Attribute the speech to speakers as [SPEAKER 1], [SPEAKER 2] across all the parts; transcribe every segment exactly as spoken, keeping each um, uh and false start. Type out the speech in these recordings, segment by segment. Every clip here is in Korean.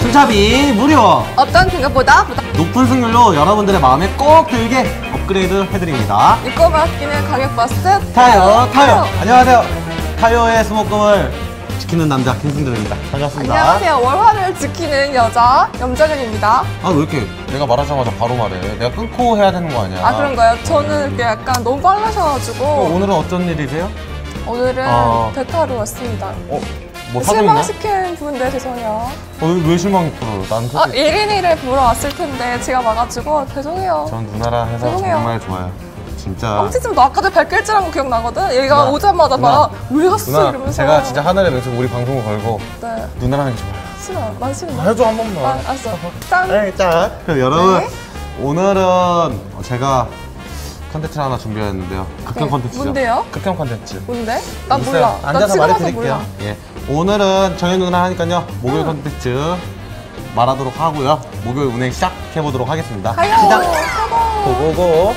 [SPEAKER 1] 순차비 무료!
[SPEAKER 2] 어떤 등급보다
[SPEAKER 1] 높은 승률로 여러분들의 마음에 꼭 들게 업그레이드 해드립니다.
[SPEAKER 2] 믿고 맡기는 가격버스
[SPEAKER 1] 타요 타요! 안녕하세요. 타요의 수목금을 지키는 남자 김승들입니다. 반갑습니다.
[SPEAKER 2] 안녕하세요. 월화를 지키는 여자 염정현입니다.
[SPEAKER 1] 아 왜 이렇게 내가 말하자마자 바로 말해? 내가 끊고 해야 되는 거 아니야?
[SPEAKER 2] 아 그런가요? 저는 이렇게 약간 너무 빨라셔가지고.
[SPEAKER 1] 어, 오늘은 어떤 일이세요?
[SPEAKER 2] 오늘은
[SPEAKER 1] 아...
[SPEAKER 2] 대타로 왔습니다.
[SPEAKER 1] 어? 뭐 사고 있나?
[SPEAKER 2] 실망시킨 분인데 죄송해요.
[SPEAKER 1] 어, 왜 실망했어? 난 솔직히...
[SPEAKER 2] 아, 일 인 일을 보러 왔을 텐데 제가 와가지고 죄송해요.
[SPEAKER 1] 전 누나랑 해서
[SPEAKER 2] 죄송해요.
[SPEAKER 1] 정말 좋아요. 진짜.
[SPEAKER 2] 엄지좀 너 아까 전에 발길질한 거 기억나거든? 얘가
[SPEAKER 1] 누나,
[SPEAKER 2] 오자마자 막 왜 갔어?
[SPEAKER 1] 누나,
[SPEAKER 2] 이러면서.
[SPEAKER 1] 제가 진짜 하늘의 맹세 우리 방송을 걸고
[SPEAKER 2] 네.
[SPEAKER 1] 누나랑 하는 게 좋아요.
[SPEAKER 2] 싫어. 난 싫어.
[SPEAKER 1] 해줘 한 번만.
[SPEAKER 2] 아, 알았어. 짠.
[SPEAKER 1] 네, 짠. 그럼 여러분
[SPEAKER 2] 네.
[SPEAKER 1] 오늘은 제가 컨텐츠를 하나 준비했는데요. 극혐
[SPEAKER 2] 네.
[SPEAKER 1] 컨텐츠죠.
[SPEAKER 2] 뭔데요?
[SPEAKER 1] 극혐 컨텐츠.
[SPEAKER 2] 뭔데? 나
[SPEAKER 1] 있어요.
[SPEAKER 2] 몰라. 나
[SPEAKER 1] 앉아서
[SPEAKER 2] 지금 와서
[SPEAKER 1] 말해드릴게요.
[SPEAKER 2] 몰라.
[SPEAKER 1] 예. 오늘은 정현 누나 하니까요. 목요일
[SPEAKER 2] 응.
[SPEAKER 1] 컨텐츠 말하도록 하고요. 목요일 운행 시작해보도록 하겠습니다.
[SPEAKER 2] 가요.
[SPEAKER 1] 시작!
[SPEAKER 2] 가요.
[SPEAKER 1] 고고고.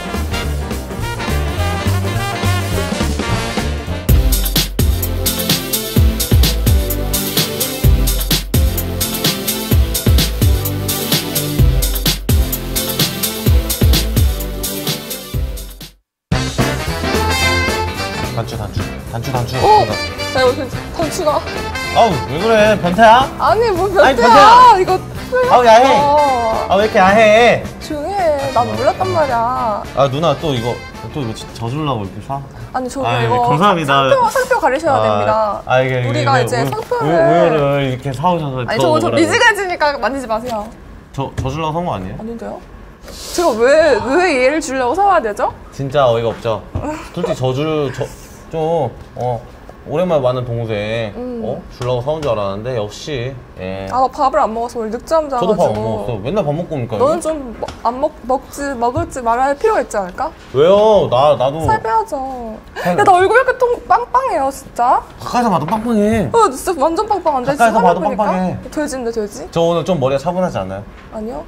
[SPEAKER 1] 단추 단추 단추 단추.
[SPEAKER 2] 오! 나 이거 그 단추가.
[SPEAKER 1] 아우 왜 그래 변태야?
[SPEAKER 2] 아니 뭐
[SPEAKER 1] 아니,
[SPEAKER 2] 변태야. 이거
[SPEAKER 1] 아우 야해.
[SPEAKER 2] 어.
[SPEAKER 1] 아 왜 이렇게 야해?
[SPEAKER 2] 조용히 해. 난 몰랐단 말이야.
[SPEAKER 1] 아 누나 또 이거 또 이거 저주려고 이렇게 사?
[SPEAKER 2] 아니 저기
[SPEAKER 1] 아이,
[SPEAKER 2] 이거
[SPEAKER 1] 감사합니다.
[SPEAKER 2] 상표, 상표 가리셔야
[SPEAKER 1] 아,
[SPEAKER 2] 됩니다.
[SPEAKER 1] 아 이게
[SPEAKER 2] 우리가
[SPEAKER 1] 이게
[SPEAKER 2] 이제
[SPEAKER 1] 우-
[SPEAKER 2] 상표를.
[SPEAKER 1] 우- 우유를 이렇게 사오셔서
[SPEAKER 2] 아니 저거 저 미지근지니까 만지지 마세요.
[SPEAKER 1] 저 저주려고 산 거 아니에요?
[SPEAKER 2] 아닌데요? 제가 왜, 왜 얘를 주려고 사와야 되죠?
[SPEAKER 1] 진짜 어이가 없죠. 솔직히 저주를 저좀어 오랜만에 만난 동생
[SPEAKER 2] 음.
[SPEAKER 1] 어 주려고 사온 줄 알았는데 역시 예.
[SPEAKER 2] 아, 나 밥을 안 먹어서 오늘 늦잠 자가지고.
[SPEAKER 1] 저도 밥 안 먹었어. 맨날 밥 먹고 오니까.
[SPEAKER 2] 너는 좀 안 먹, 먹지, 먹을지 말할 필요가 있지 않을까?
[SPEAKER 1] 왜요? 나 나도
[SPEAKER 2] 살 빼야죠.
[SPEAKER 1] 살-
[SPEAKER 2] 야, 나 얼굴 왜 이렇게 통 빵빵해요, 진짜?
[SPEAKER 1] 가까이서 봐도 빵빵해.
[SPEAKER 2] 어, 진짜 완전 빵빵한데?
[SPEAKER 1] 가까이서
[SPEAKER 2] 진짜
[SPEAKER 1] 봐도
[SPEAKER 2] 화면 보니까?
[SPEAKER 1] 빵빵해.
[SPEAKER 2] 돼지인데, 돼지?
[SPEAKER 1] 저 오늘 좀 머리가 차분하지 않아요?
[SPEAKER 2] 아니요.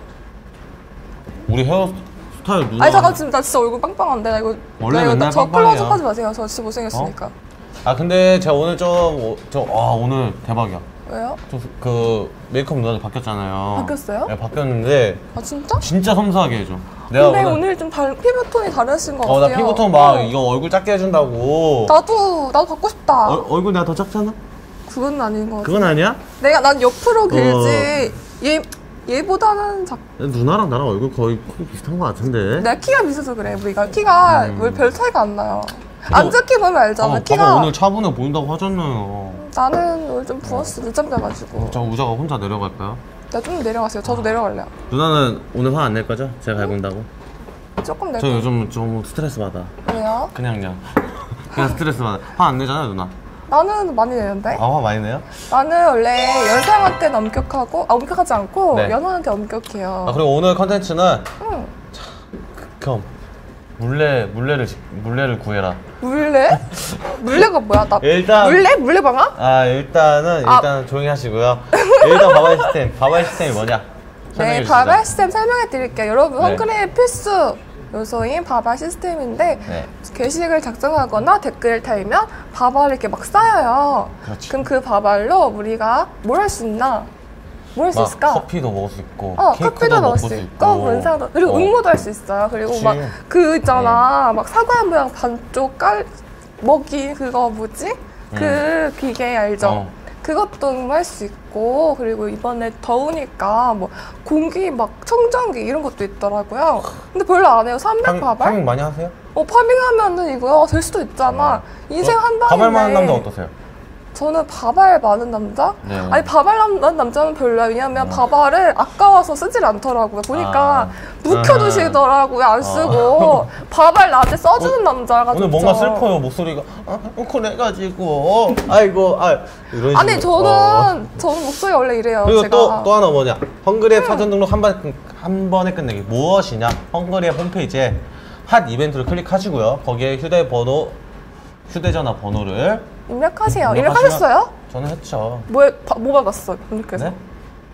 [SPEAKER 1] 우리 헤어 스타일 누나.
[SPEAKER 2] 아니, 잠깐, 지금 나 진짜 얼굴 빵빵한데? 나 이거.
[SPEAKER 1] 원래
[SPEAKER 2] 나 이거
[SPEAKER 1] 맨날
[SPEAKER 2] 저
[SPEAKER 1] 빵빵해요.
[SPEAKER 2] 클로즈업 하지 마세요. 저 진짜 못생겼으니까.
[SPEAKER 1] 아 근데 제가 오늘 좀저아 오늘 대박이야.
[SPEAKER 2] 왜요?
[SPEAKER 1] 저 그 메이크업 누나도 바뀌었잖아요.
[SPEAKER 2] 바뀌었어요?
[SPEAKER 1] 네, 바뀌었는데
[SPEAKER 2] 아, 진짜?
[SPEAKER 1] 진짜 섬세하게 해줘. 내가
[SPEAKER 2] 근데 오늘 좀 달, 피부톤이 다르신 것
[SPEAKER 1] 어,
[SPEAKER 2] 같아요.
[SPEAKER 1] 나 피부톤 막
[SPEAKER 2] 어.
[SPEAKER 1] 이거 얼굴 작게 해준다고.
[SPEAKER 2] 나도, 나도 갖고 싶다.
[SPEAKER 1] 어, 얼굴 내가 더 작잖아?
[SPEAKER 2] 그건 아닌 것 같아.
[SPEAKER 1] 그건 아니야?
[SPEAKER 2] 내가, 난 옆으로 길지.
[SPEAKER 1] 어.
[SPEAKER 2] 얘, 얘보다는 작,
[SPEAKER 1] 누나랑 나랑 얼굴 거의 크기 비슷한 것 같은데.
[SPEAKER 2] 내가 키가 비슷해서 그래, 우리가. 키가
[SPEAKER 1] 음.
[SPEAKER 2] 왜 별 차이가 안 나요.
[SPEAKER 1] 이거-
[SPEAKER 2] 앉아 키 보면 알잖아,
[SPEAKER 1] 어,
[SPEAKER 2] 키가.
[SPEAKER 1] 봐봐 오늘 차분해 보인다고 하잖아요.
[SPEAKER 2] 나는 오늘 좀 부었어, 늦잠 자가지고.
[SPEAKER 1] 자 우자가 혼자 내려갈까요?
[SPEAKER 2] 나 좀 내려가세요. 저도 내려갈래요.
[SPEAKER 1] 누나는 오늘 화 안 낼 거죠? 제가 갈군다고?
[SPEAKER 2] 조금
[SPEAKER 1] 저
[SPEAKER 2] 내려.
[SPEAKER 1] 요즘 좀 스트레스 받아.
[SPEAKER 2] 왜요?
[SPEAKER 1] 그냥요. 그냥 스트레스 받아. 화 안 내잖아요 누나.
[SPEAKER 2] 나는 많이 내는데?
[SPEAKER 1] 아 화 많이 내요?
[SPEAKER 2] 나는 원래 연상한테는 엄격하고, 아, 엄격하지 않고,
[SPEAKER 1] 네.
[SPEAKER 2] 연하한테 엄격해요.
[SPEAKER 1] 아 그리고 오늘 컨텐츠는
[SPEAKER 2] 응.
[SPEAKER 1] 극혐 물레 물레를 지- 물레를 구해라.
[SPEAKER 2] 물레? 물레가 뭐야? 나
[SPEAKER 1] 일단
[SPEAKER 2] 물레? 물레방아?
[SPEAKER 1] 아 일단은
[SPEAKER 2] 아.
[SPEAKER 1] 일단 조용히 하시고요. 일단 바발 시스템 바발 시스템이 뭐냐? 설명해
[SPEAKER 2] 네,
[SPEAKER 1] 주시죠.
[SPEAKER 2] 바발 시스템 설명해 드릴게요. 여러분,
[SPEAKER 1] 네.
[SPEAKER 2] 헝그리의 필수 요소인 바발 시스템인데,
[SPEAKER 1] 네.
[SPEAKER 2] 게시글 작성하거나 댓글을 달면 바발을 이렇게 막 쌓여요.
[SPEAKER 1] 그렇지.
[SPEAKER 2] 그럼 그 바발로 우리가 뭘 할 수 있나? 뭘 할 수
[SPEAKER 1] 막
[SPEAKER 2] 있을까?
[SPEAKER 1] 커피도 먹을 수 있고
[SPEAKER 2] 어,
[SPEAKER 1] 케이크도
[SPEAKER 2] 커피도 먹을 수 있고, 문상도, 그리고
[SPEAKER 1] 어.
[SPEAKER 2] 응모도 할 수 있어요. 그리고
[SPEAKER 1] 그치.
[SPEAKER 2] 막 그 있잖아, 막 사과 모양 반쪽 깔, 먹이 그거 뭐지? 그 기계 알죠?
[SPEAKER 1] 어.
[SPEAKER 2] 그것도 응모할 수 있고, 그리고 이번에 더우니까 뭐 공기 막 청정기 이런 것도 있더라고요. 근데 별로 안 해요. 삼백
[SPEAKER 1] 파밍,
[SPEAKER 2] 바발?
[SPEAKER 1] 파밍 많이 하세요?
[SPEAKER 2] 어, 파밍하면은 이거 될 수도 있잖아. 인생 한 방인데.
[SPEAKER 1] 바발 많은 남자 어떠세요?
[SPEAKER 2] 저는 바발 많은 남자?
[SPEAKER 1] 네.
[SPEAKER 2] 아니 바발 많은 남자는 별로야. 왜냐면 바발을 아까워서 쓰질 않더라고요. 보니까
[SPEAKER 1] 아.
[SPEAKER 2] 묵혀두시더라고요. 안 쓰고. 바발 나한테 써주는 남자가
[SPEAKER 1] 오늘
[SPEAKER 2] 좋죠.
[SPEAKER 1] 뭔가 슬퍼요 목소리가 아, 웅크해가지고 아이고 아 이런
[SPEAKER 2] 아니
[SPEAKER 1] 식으로.
[SPEAKER 2] 저는
[SPEAKER 1] 어.
[SPEAKER 2] 저는 목소리 원래 이래요.
[SPEAKER 1] 그리고
[SPEAKER 2] 제가.
[SPEAKER 1] 또, 또 하나 뭐냐 헝그리앱 사전 등록 한, 번, 한 번에 끝내기 무엇이냐 헝그리앱 홈페이지에 핫 이벤트를 클릭하시고요 거기에 휴대번호 휴대전화 번호를
[SPEAKER 2] 입력하세요.
[SPEAKER 1] 입력하시면-
[SPEAKER 2] 입력하셨어요?
[SPEAKER 1] 저는 했죠.
[SPEAKER 2] 뭐에 바, 뭐 받았어요? 분께서?
[SPEAKER 1] 네?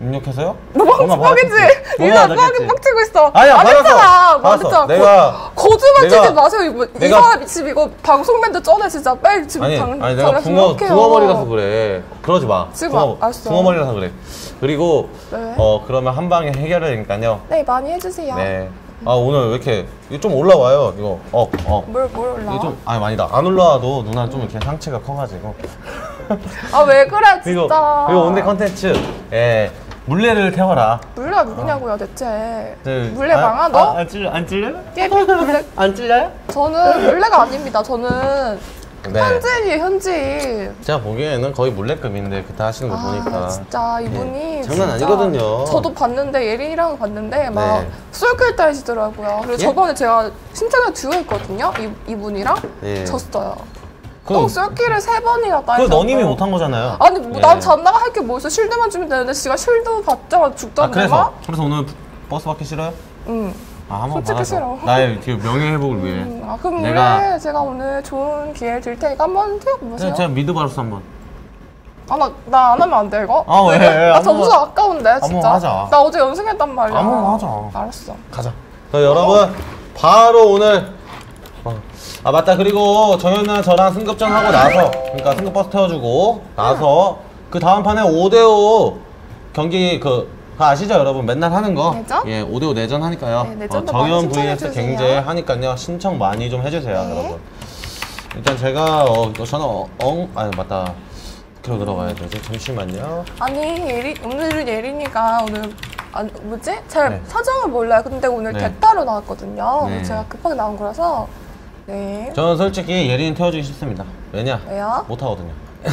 [SPEAKER 1] 입력해서요?
[SPEAKER 2] 너 뻥치지? 이나 뻥이 뻥치고 있어.
[SPEAKER 1] 아니야,
[SPEAKER 2] 아니잖아.
[SPEAKER 1] 받았어.
[SPEAKER 2] 받았어.
[SPEAKER 1] 내가
[SPEAKER 2] 거짓말
[SPEAKER 1] 내가,
[SPEAKER 2] 치지 마세요. 이거 이
[SPEAKER 1] 내가,
[SPEAKER 2] 사람 지금 이거 방송 멘트 쩌네 진짜. 빨리 지금
[SPEAKER 1] 아니,
[SPEAKER 2] 당,
[SPEAKER 1] 아니 내가 붕어 붕어머리라서 그래. 그러지 마.
[SPEAKER 2] 지금
[SPEAKER 1] 붕어,
[SPEAKER 2] 알았어.
[SPEAKER 1] 붕어머리라서 그래. 그리고
[SPEAKER 2] 네.
[SPEAKER 1] 어 그러면 한 방에 해결하니까요.
[SPEAKER 2] 네, 많이 해주세요.
[SPEAKER 1] 네. 아 오늘 왜 이렇게 이거 좀 올라와요. 이거 어 어.
[SPEAKER 2] 뭘, 뭘 올라?
[SPEAKER 1] 이게 좀 아니 많이다. 안 올라와도 누나 좀 이렇게 상체가 커가지고.
[SPEAKER 2] 아, 왜 그래, 진짜.
[SPEAKER 1] 이거 이거 오늘 컨텐츠. 예. 물레를 태워라.
[SPEAKER 2] 물레가 누구냐고요, 대체.
[SPEAKER 1] 네.
[SPEAKER 2] 물레
[SPEAKER 1] 아,
[SPEAKER 2] 망아, 너?
[SPEAKER 1] 아, 안 찔려 안 찔려요?
[SPEAKER 2] 깨비 물레.
[SPEAKER 1] 안 찔려요?
[SPEAKER 2] 저는 물레가 아닙니다. 저는
[SPEAKER 1] 네.
[SPEAKER 2] 현진이에요, 현진.
[SPEAKER 1] 제가 보기에는 거의 물레급인데 그때 하시는 거
[SPEAKER 2] 아,
[SPEAKER 1] 보니까.
[SPEAKER 2] 진짜 이분이
[SPEAKER 1] 예. 장난
[SPEAKER 2] 진짜
[SPEAKER 1] 아니거든요.
[SPEAKER 2] 저도 봤는데 예린이랑 봤는데 막
[SPEAKER 1] 네.
[SPEAKER 2] 쏠킬 따시더라고요. 그래서
[SPEAKER 1] 예?
[SPEAKER 2] 저번에 제가 신청을 듀오 했거든요. 이, 이분이랑
[SPEAKER 1] 예.
[SPEAKER 2] 졌어요.
[SPEAKER 1] 그-
[SPEAKER 2] 또 쏠킬을 세 번이나
[SPEAKER 1] 그거
[SPEAKER 2] 따셨어요.
[SPEAKER 1] 너님이 못한 거잖아요.
[SPEAKER 2] 아니 뭐
[SPEAKER 1] 예.
[SPEAKER 2] 난 잔나가 할 게 뭐 있어. 쉴드만 주면 되는데 지가 쉴드 받자마자
[SPEAKER 1] 아
[SPEAKER 2] 죽던데
[SPEAKER 1] 그래서
[SPEAKER 2] 막?
[SPEAKER 1] 그래서 오늘 버스 받기 싫어요?
[SPEAKER 2] 응.
[SPEAKER 1] 아 한번
[SPEAKER 2] 솔직히
[SPEAKER 1] 받아서
[SPEAKER 2] 싫어.
[SPEAKER 1] 나의 그 명예 회복을 위해.
[SPEAKER 2] 음, 아 그럼
[SPEAKER 1] 내가-
[SPEAKER 2] 원래 제가 오늘 좋은 기회를 드릴 테니까 한번 뛰어보세요.
[SPEAKER 1] 제가, 제가 미드 바루스 한번.
[SPEAKER 2] 아, 나, 나 안 하면 안 돼, 이거?
[SPEAKER 1] 아, 왜?
[SPEAKER 2] 아,
[SPEAKER 1] 한번-
[SPEAKER 2] 점수 아까운데, 진짜.
[SPEAKER 1] 한번 하자.
[SPEAKER 2] 나 어제 연승했단 말이야.
[SPEAKER 1] 한번 하자.
[SPEAKER 2] 알았어.
[SPEAKER 1] 가자. 자, 여러분 바로 오늘. 어. 아 맞다. 그리고 정현이랑 저랑 승급전 하고 나서, 그러니까 승급 버스 태워주고 나서 그 다음 판에 오 대 오 경기 그. 그 아시죠 여러분? 맨날 하는 거.
[SPEAKER 2] 내전?
[SPEAKER 1] 예, 오 대 오 내전 하니까요.
[SPEAKER 2] 네, 내전도
[SPEAKER 1] 어, 정현
[SPEAKER 2] 많이
[SPEAKER 1] vs
[SPEAKER 2] 신청해주세요.
[SPEAKER 1] 갱제 하니까요. 신청 많이 좀 해주세요,
[SPEAKER 2] 네.
[SPEAKER 1] 여러분. 일단 제가 어 이거 저는 어, 엉 아니 맞다. 그러 들어가야 되지. 잠시만요.
[SPEAKER 2] 아니, 예린, 오늘은 예린이가 오늘, 아, 뭐지? 잘
[SPEAKER 1] 네.
[SPEAKER 2] 사정을 몰라요. 근데 오늘
[SPEAKER 1] 네.
[SPEAKER 2] 대타로 나왔거든요.
[SPEAKER 1] 네.
[SPEAKER 2] 제가 급하게 나온 거라서. 네.
[SPEAKER 1] 저는 솔직히 예린 태워주기 싫습니다. 왜냐?
[SPEAKER 2] 왜요?
[SPEAKER 1] 못하거든요.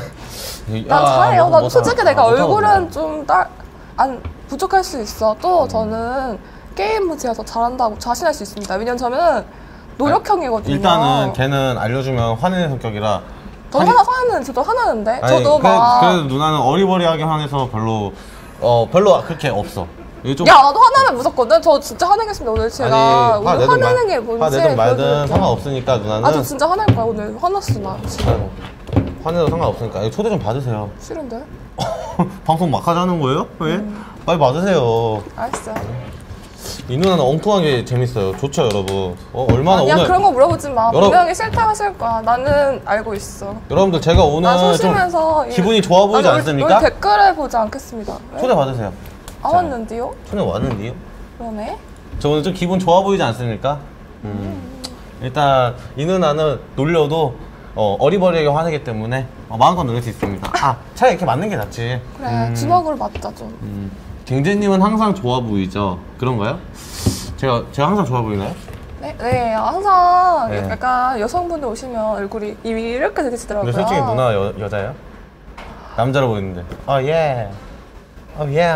[SPEAKER 2] 난 잘해요.
[SPEAKER 1] 못-
[SPEAKER 2] 난
[SPEAKER 1] 못하-
[SPEAKER 2] 솔직히
[SPEAKER 1] 아,
[SPEAKER 2] 내가
[SPEAKER 1] 못하거든요.
[SPEAKER 2] 얼굴은 좀 딸, 안, 부족할 수 있어. 또
[SPEAKER 1] 음.
[SPEAKER 2] 저는 게임은 제가 더 잘한다고 자신할 수 있습니다. 왜냐면 저는 노력형이거든요.
[SPEAKER 1] 일단은 걔는 알려주면 화내는 성격이라.
[SPEAKER 2] 저 하나 화나는 저도 화나는데
[SPEAKER 1] 아니,
[SPEAKER 2] 저도
[SPEAKER 1] 그래,
[SPEAKER 2] 막.
[SPEAKER 1] 그래도 누나는 어리버리하게 화내서 별로 어 별로 그렇게 없어. 이게 좀
[SPEAKER 2] 야 나도 화나면 무섭거든. 저 진짜 화내겠습니다 오늘 제가
[SPEAKER 1] 아니,
[SPEAKER 2] 오늘
[SPEAKER 1] 화내든
[SPEAKER 2] 화내는 게
[SPEAKER 1] 말-
[SPEAKER 2] 뭔지
[SPEAKER 1] 화내든 말든
[SPEAKER 2] 보여드릴게요.
[SPEAKER 1] 상관없으니까 누나는.
[SPEAKER 2] 아 저 진짜 화낼 거야 오늘. 화났어 나 진짜.
[SPEAKER 1] 아이고, 화내도 상관없으니까 이거 초대 좀 받으세요.
[SPEAKER 2] 싫은데?
[SPEAKER 1] 방송 막 하자는 거예요? 왜?
[SPEAKER 2] 음.
[SPEAKER 1] 빨리 받으세요.
[SPEAKER 2] 알았어.
[SPEAKER 1] 이 누나는 엉뚱하게 재밌어요. 좋죠, 여러분. 어, 얼마나
[SPEAKER 2] 아니야
[SPEAKER 1] 오늘
[SPEAKER 2] 그런 거 물어보지 마.
[SPEAKER 1] 여러-
[SPEAKER 2] 분명히 싫다 하실 거야. 나는 알고 있어.
[SPEAKER 1] 여러분들 제가 오늘
[SPEAKER 2] 나
[SPEAKER 1] 좀
[SPEAKER 2] 소심해서 이-
[SPEAKER 1] 기분이 좋아 보이지
[SPEAKER 2] 아니, 우리-
[SPEAKER 1] 않습니까?
[SPEAKER 2] 우리 댓글을 보지 않겠습니다. 왜?
[SPEAKER 1] 초대 받으세요.
[SPEAKER 2] 안 왔는데요?
[SPEAKER 1] 초대 왔는데요?
[SPEAKER 2] 그러네.
[SPEAKER 1] 저 오늘 좀 기분 좋아 보이지 않습니까? 음. 일단 이 누나는 놀려도 어, 어리버리하게 화내기 때문에 어, 마음껏 놀릴 수 있습니다. 아, 차라리 이렇게 맞는 게 낫지.
[SPEAKER 2] 그래
[SPEAKER 1] 음.
[SPEAKER 2] 주먹으로 맞자 좀.
[SPEAKER 1] 음. 갱제님은 항상 좋아 보이죠? 그런가요? 제가 제가 항상 좋아 보이나요?
[SPEAKER 2] 네, 네 항상
[SPEAKER 1] 네.
[SPEAKER 2] 약간 여성분들 오시면 얼굴이 이렇게 되시더라고요.
[SPEAKER 1] 근데 솔직히 누나 여, 여자예요? 남자로 보이는데. 어 예. 어 예.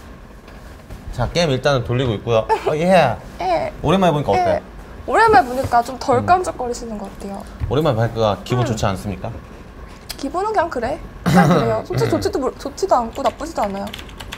[SPEAKER 1] 자 게임 일단은 돌리고 있고요. 어 예.
[SPEAKER 2] 예.
[SPEAKER 1] 오랜만에 보니까 어때?
[SPEAKER 2] 예. 오랜만에 보니까 좀 덜
[SPEAKER 1] 음.
[SPEAKER 2] 깜짝거리시는 것 같아요.
[SPEAKER 1] 오랜만에 보니까 기분
[SPEAKER 2] 음.
[SPEAKER 1] 좋지 않습니까?
[SPEAKER 2] 기분은 그냥 그래. 그냥 그래요. 솔직히 좋지도, 모르- 좋지도 않고 나쁘지도 않아요.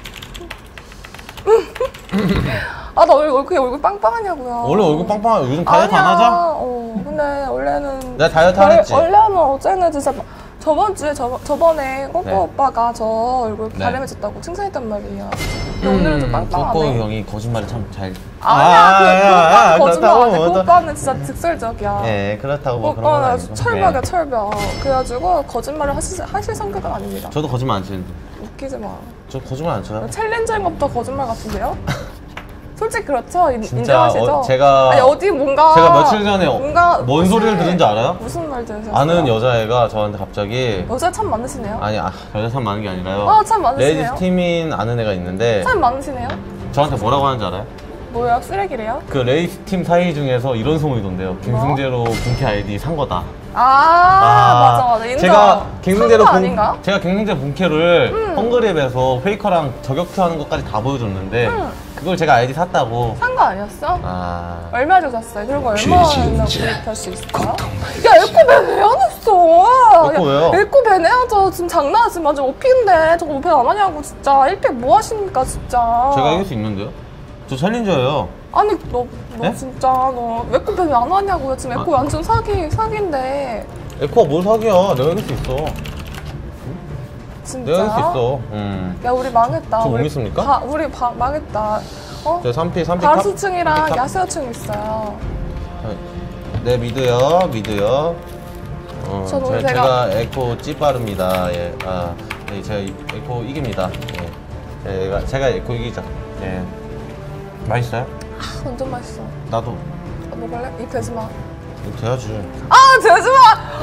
[SPEAKER 2] 아, 나 얼굴, 그게 얼굴 빵빵하냐고요.
[SPEAKER 1] 원래 얼굴 빵빵하고 요즘 다이어트
[SPEAKER 2] 아니야.
[SPEAKER 1] 안 하자?
[SPEAKER 2] 어, 근데 원래는.
[SPEAKER 1] 내가 다이어트 안
[SPEAKER 2] 월-
[SPEAKER 1] 했지?
[SPEAKER 2] 원래는 어제는 진짜 막- 저번 주에 저, 저번에 꼬꼬
[SPEAKER 1] 네.
[SPEAKER 2] 오빠가 저 얼굴
[SPEAKER 1] 네.
[SPEAKER 2] 가려매졌다고 칭찬했단 말이에요. 근데 오늘은 좀 빵빵하네.
[SPEAKER 1] 꼬꼬 형이 거짓말을 참 잘.
[SPEAKER 2] 아니야, 그, 그 오빠는 거짓말 안 해. 그
[SPEAKER 1] 그렇다고
[SPEAKER 2] 오빠는 진짜 득설적이야.
[SPEAKER 1] 예, 그렇다고 뭐
[SPEAKER 2] 그
[SPEAKER 1] 그런 건
[SPEAKER 2] 오빠는
[SPEAKER 1] 아니고.
[SPEAKER 2] 철벽이야,
[SPEAKER 1] 예.
[SPEAKER 2] 철벽. 그래가지고 거짓말을 하실, 하실 성격은 아닙니다.
[SPEAKER 1] 저도 거짓말 안 치는데.
[SPEAKER 2] 웃기지 마.
[SPEAKER 1] 저 거짓말 안 쳐요.
[SPEAKER 2] 챌린저인 것도 거짓말 같은데요? 솔직히 그렇죠? 인,
[SPEAKER 1] 진짜
[SPEAKER 2] 인정하시죠?
[SPEAKER 1] 어, 제가
[SPEAKER 2] 아니 어디 뭔가
[SPEAKER 1] 제가 며칠 전에
[SPEAKER 2] 뭔가
[SPEAKER 1] 뭔 소리를
[SPEAKER 2] 무슨-
[SPEAKER 1] 들은지 알아요?
[SPEAKER 2] 무슨 말 들으셨어요?
[SPEAKER 1] 아는 여자애가 저한테 갑자기
[SPEAKER 2] 여자 참 많으시네요?
[SPEAKER 1] 아니 아, 여자 참 많은 게 아니라요.
[SPEAKER 2] 아, 참 많으시네요?
[SPEAKER 1] 레이디스 팀인 아는 애가 있는데
[SPEAKER 2] 참 많으시네요?
[SPEAKER 1] 저한테 뭐라고 하는지 알아요?
[SPEAKER 2] 뭐야 쓰레기래요?
[SPEAKER 1] 그 레이디스 팀 사이 중에서 이런 소문이 돈대요. 김승재로 본캐 아이디 산 거다.
[SPEAKER 2] 아, 맞아 맞아 인정.
[SPEAKER 1] 제가 갱승제로
[SPEAKER 2] 산 거
[SPEAKER 1] 본
[SPEAKER 2] 아닌가?
[SPEAKER 1] 제가 갱승제 본캐를
[SPEAKER 2] 음.
[SPEAKER 1] 헝그랩에서 페이커랑 저격투하는 것까지 다 보여줬는데
[SPEAKER 2] 음.
[SPEAKER 1] 그걸 제가 아이디 샀다고.
[SPEAKER 2] 산 거 아니었어?
[SPEAKER 1] 아
[SPEAKER 2] 얼마 주고 샀어요? 그런 거 얼마나 구입할 수 있을까? 야 에코벤 왜 안 했어?
[SPEAKER 1] 에코 왜요?
[SPEAKER 2] 에코벤 해야죠. 지금 장난하지 마. 지금 오피인데 저거 오펜 안 하냐고 진짜. 일 팩 뭐 하십니까 진짜.
[SPEAKER 1] 제가 이길 수 있는데요? 저 챌린저예요.
[SPEAKER 2] 아니 너, 너
[SPEAKER 1] 네?
[SPEAKER 2] 진짜 너 에코벤 왜 안 하냐고요. 지금 에코
[SPEAKER 1] 아.
[SPEAKER 2] 완전 사기, 사기인데.
[SPEAKER 1] 에코가 뭘 사기야? 내가 이길 수 있어.
[SPEAKER 2] 진짜?
[SPEAKER 1] 내가 할 수 있어. 음.
[SPEAKER 2] 야 우리 망했다.
[SPEAKER 1] 저못
[SPEAKER 2] 우리
[SPEAKER 1] 믿습니까?
[SPEAKER 2] 바, 우리 바, 망했다. 어?
[SPEAKER 1] 저 삼 피, 삼 피
[SPEAKER 2] 가로수층이랑 야수층 있어요.
[SPEAKER 1] 네, 믿어요, 믿어요. 어,
[SPEAKER 2] 전 오늘
[SPEAKER 1] 제,
[SPEAKER 2] 제가-
[SPEAKER 1] 제가 에코 찌빠릅니다. 예, 아, 예, 제가 이- 에코 이깁니다. 예, 제가, 제가 에코 이기죠. 예. 맛있어요?
[SPEAKER 2] 아, 완전 맛있어.
[SPEAKER 1] 나도.
[SPEAKER 2] 아, 먹을래? 이 대지마.
[SPEAKER 1] 이거 돼야지.
[SPEAKER 2] 아 대지마!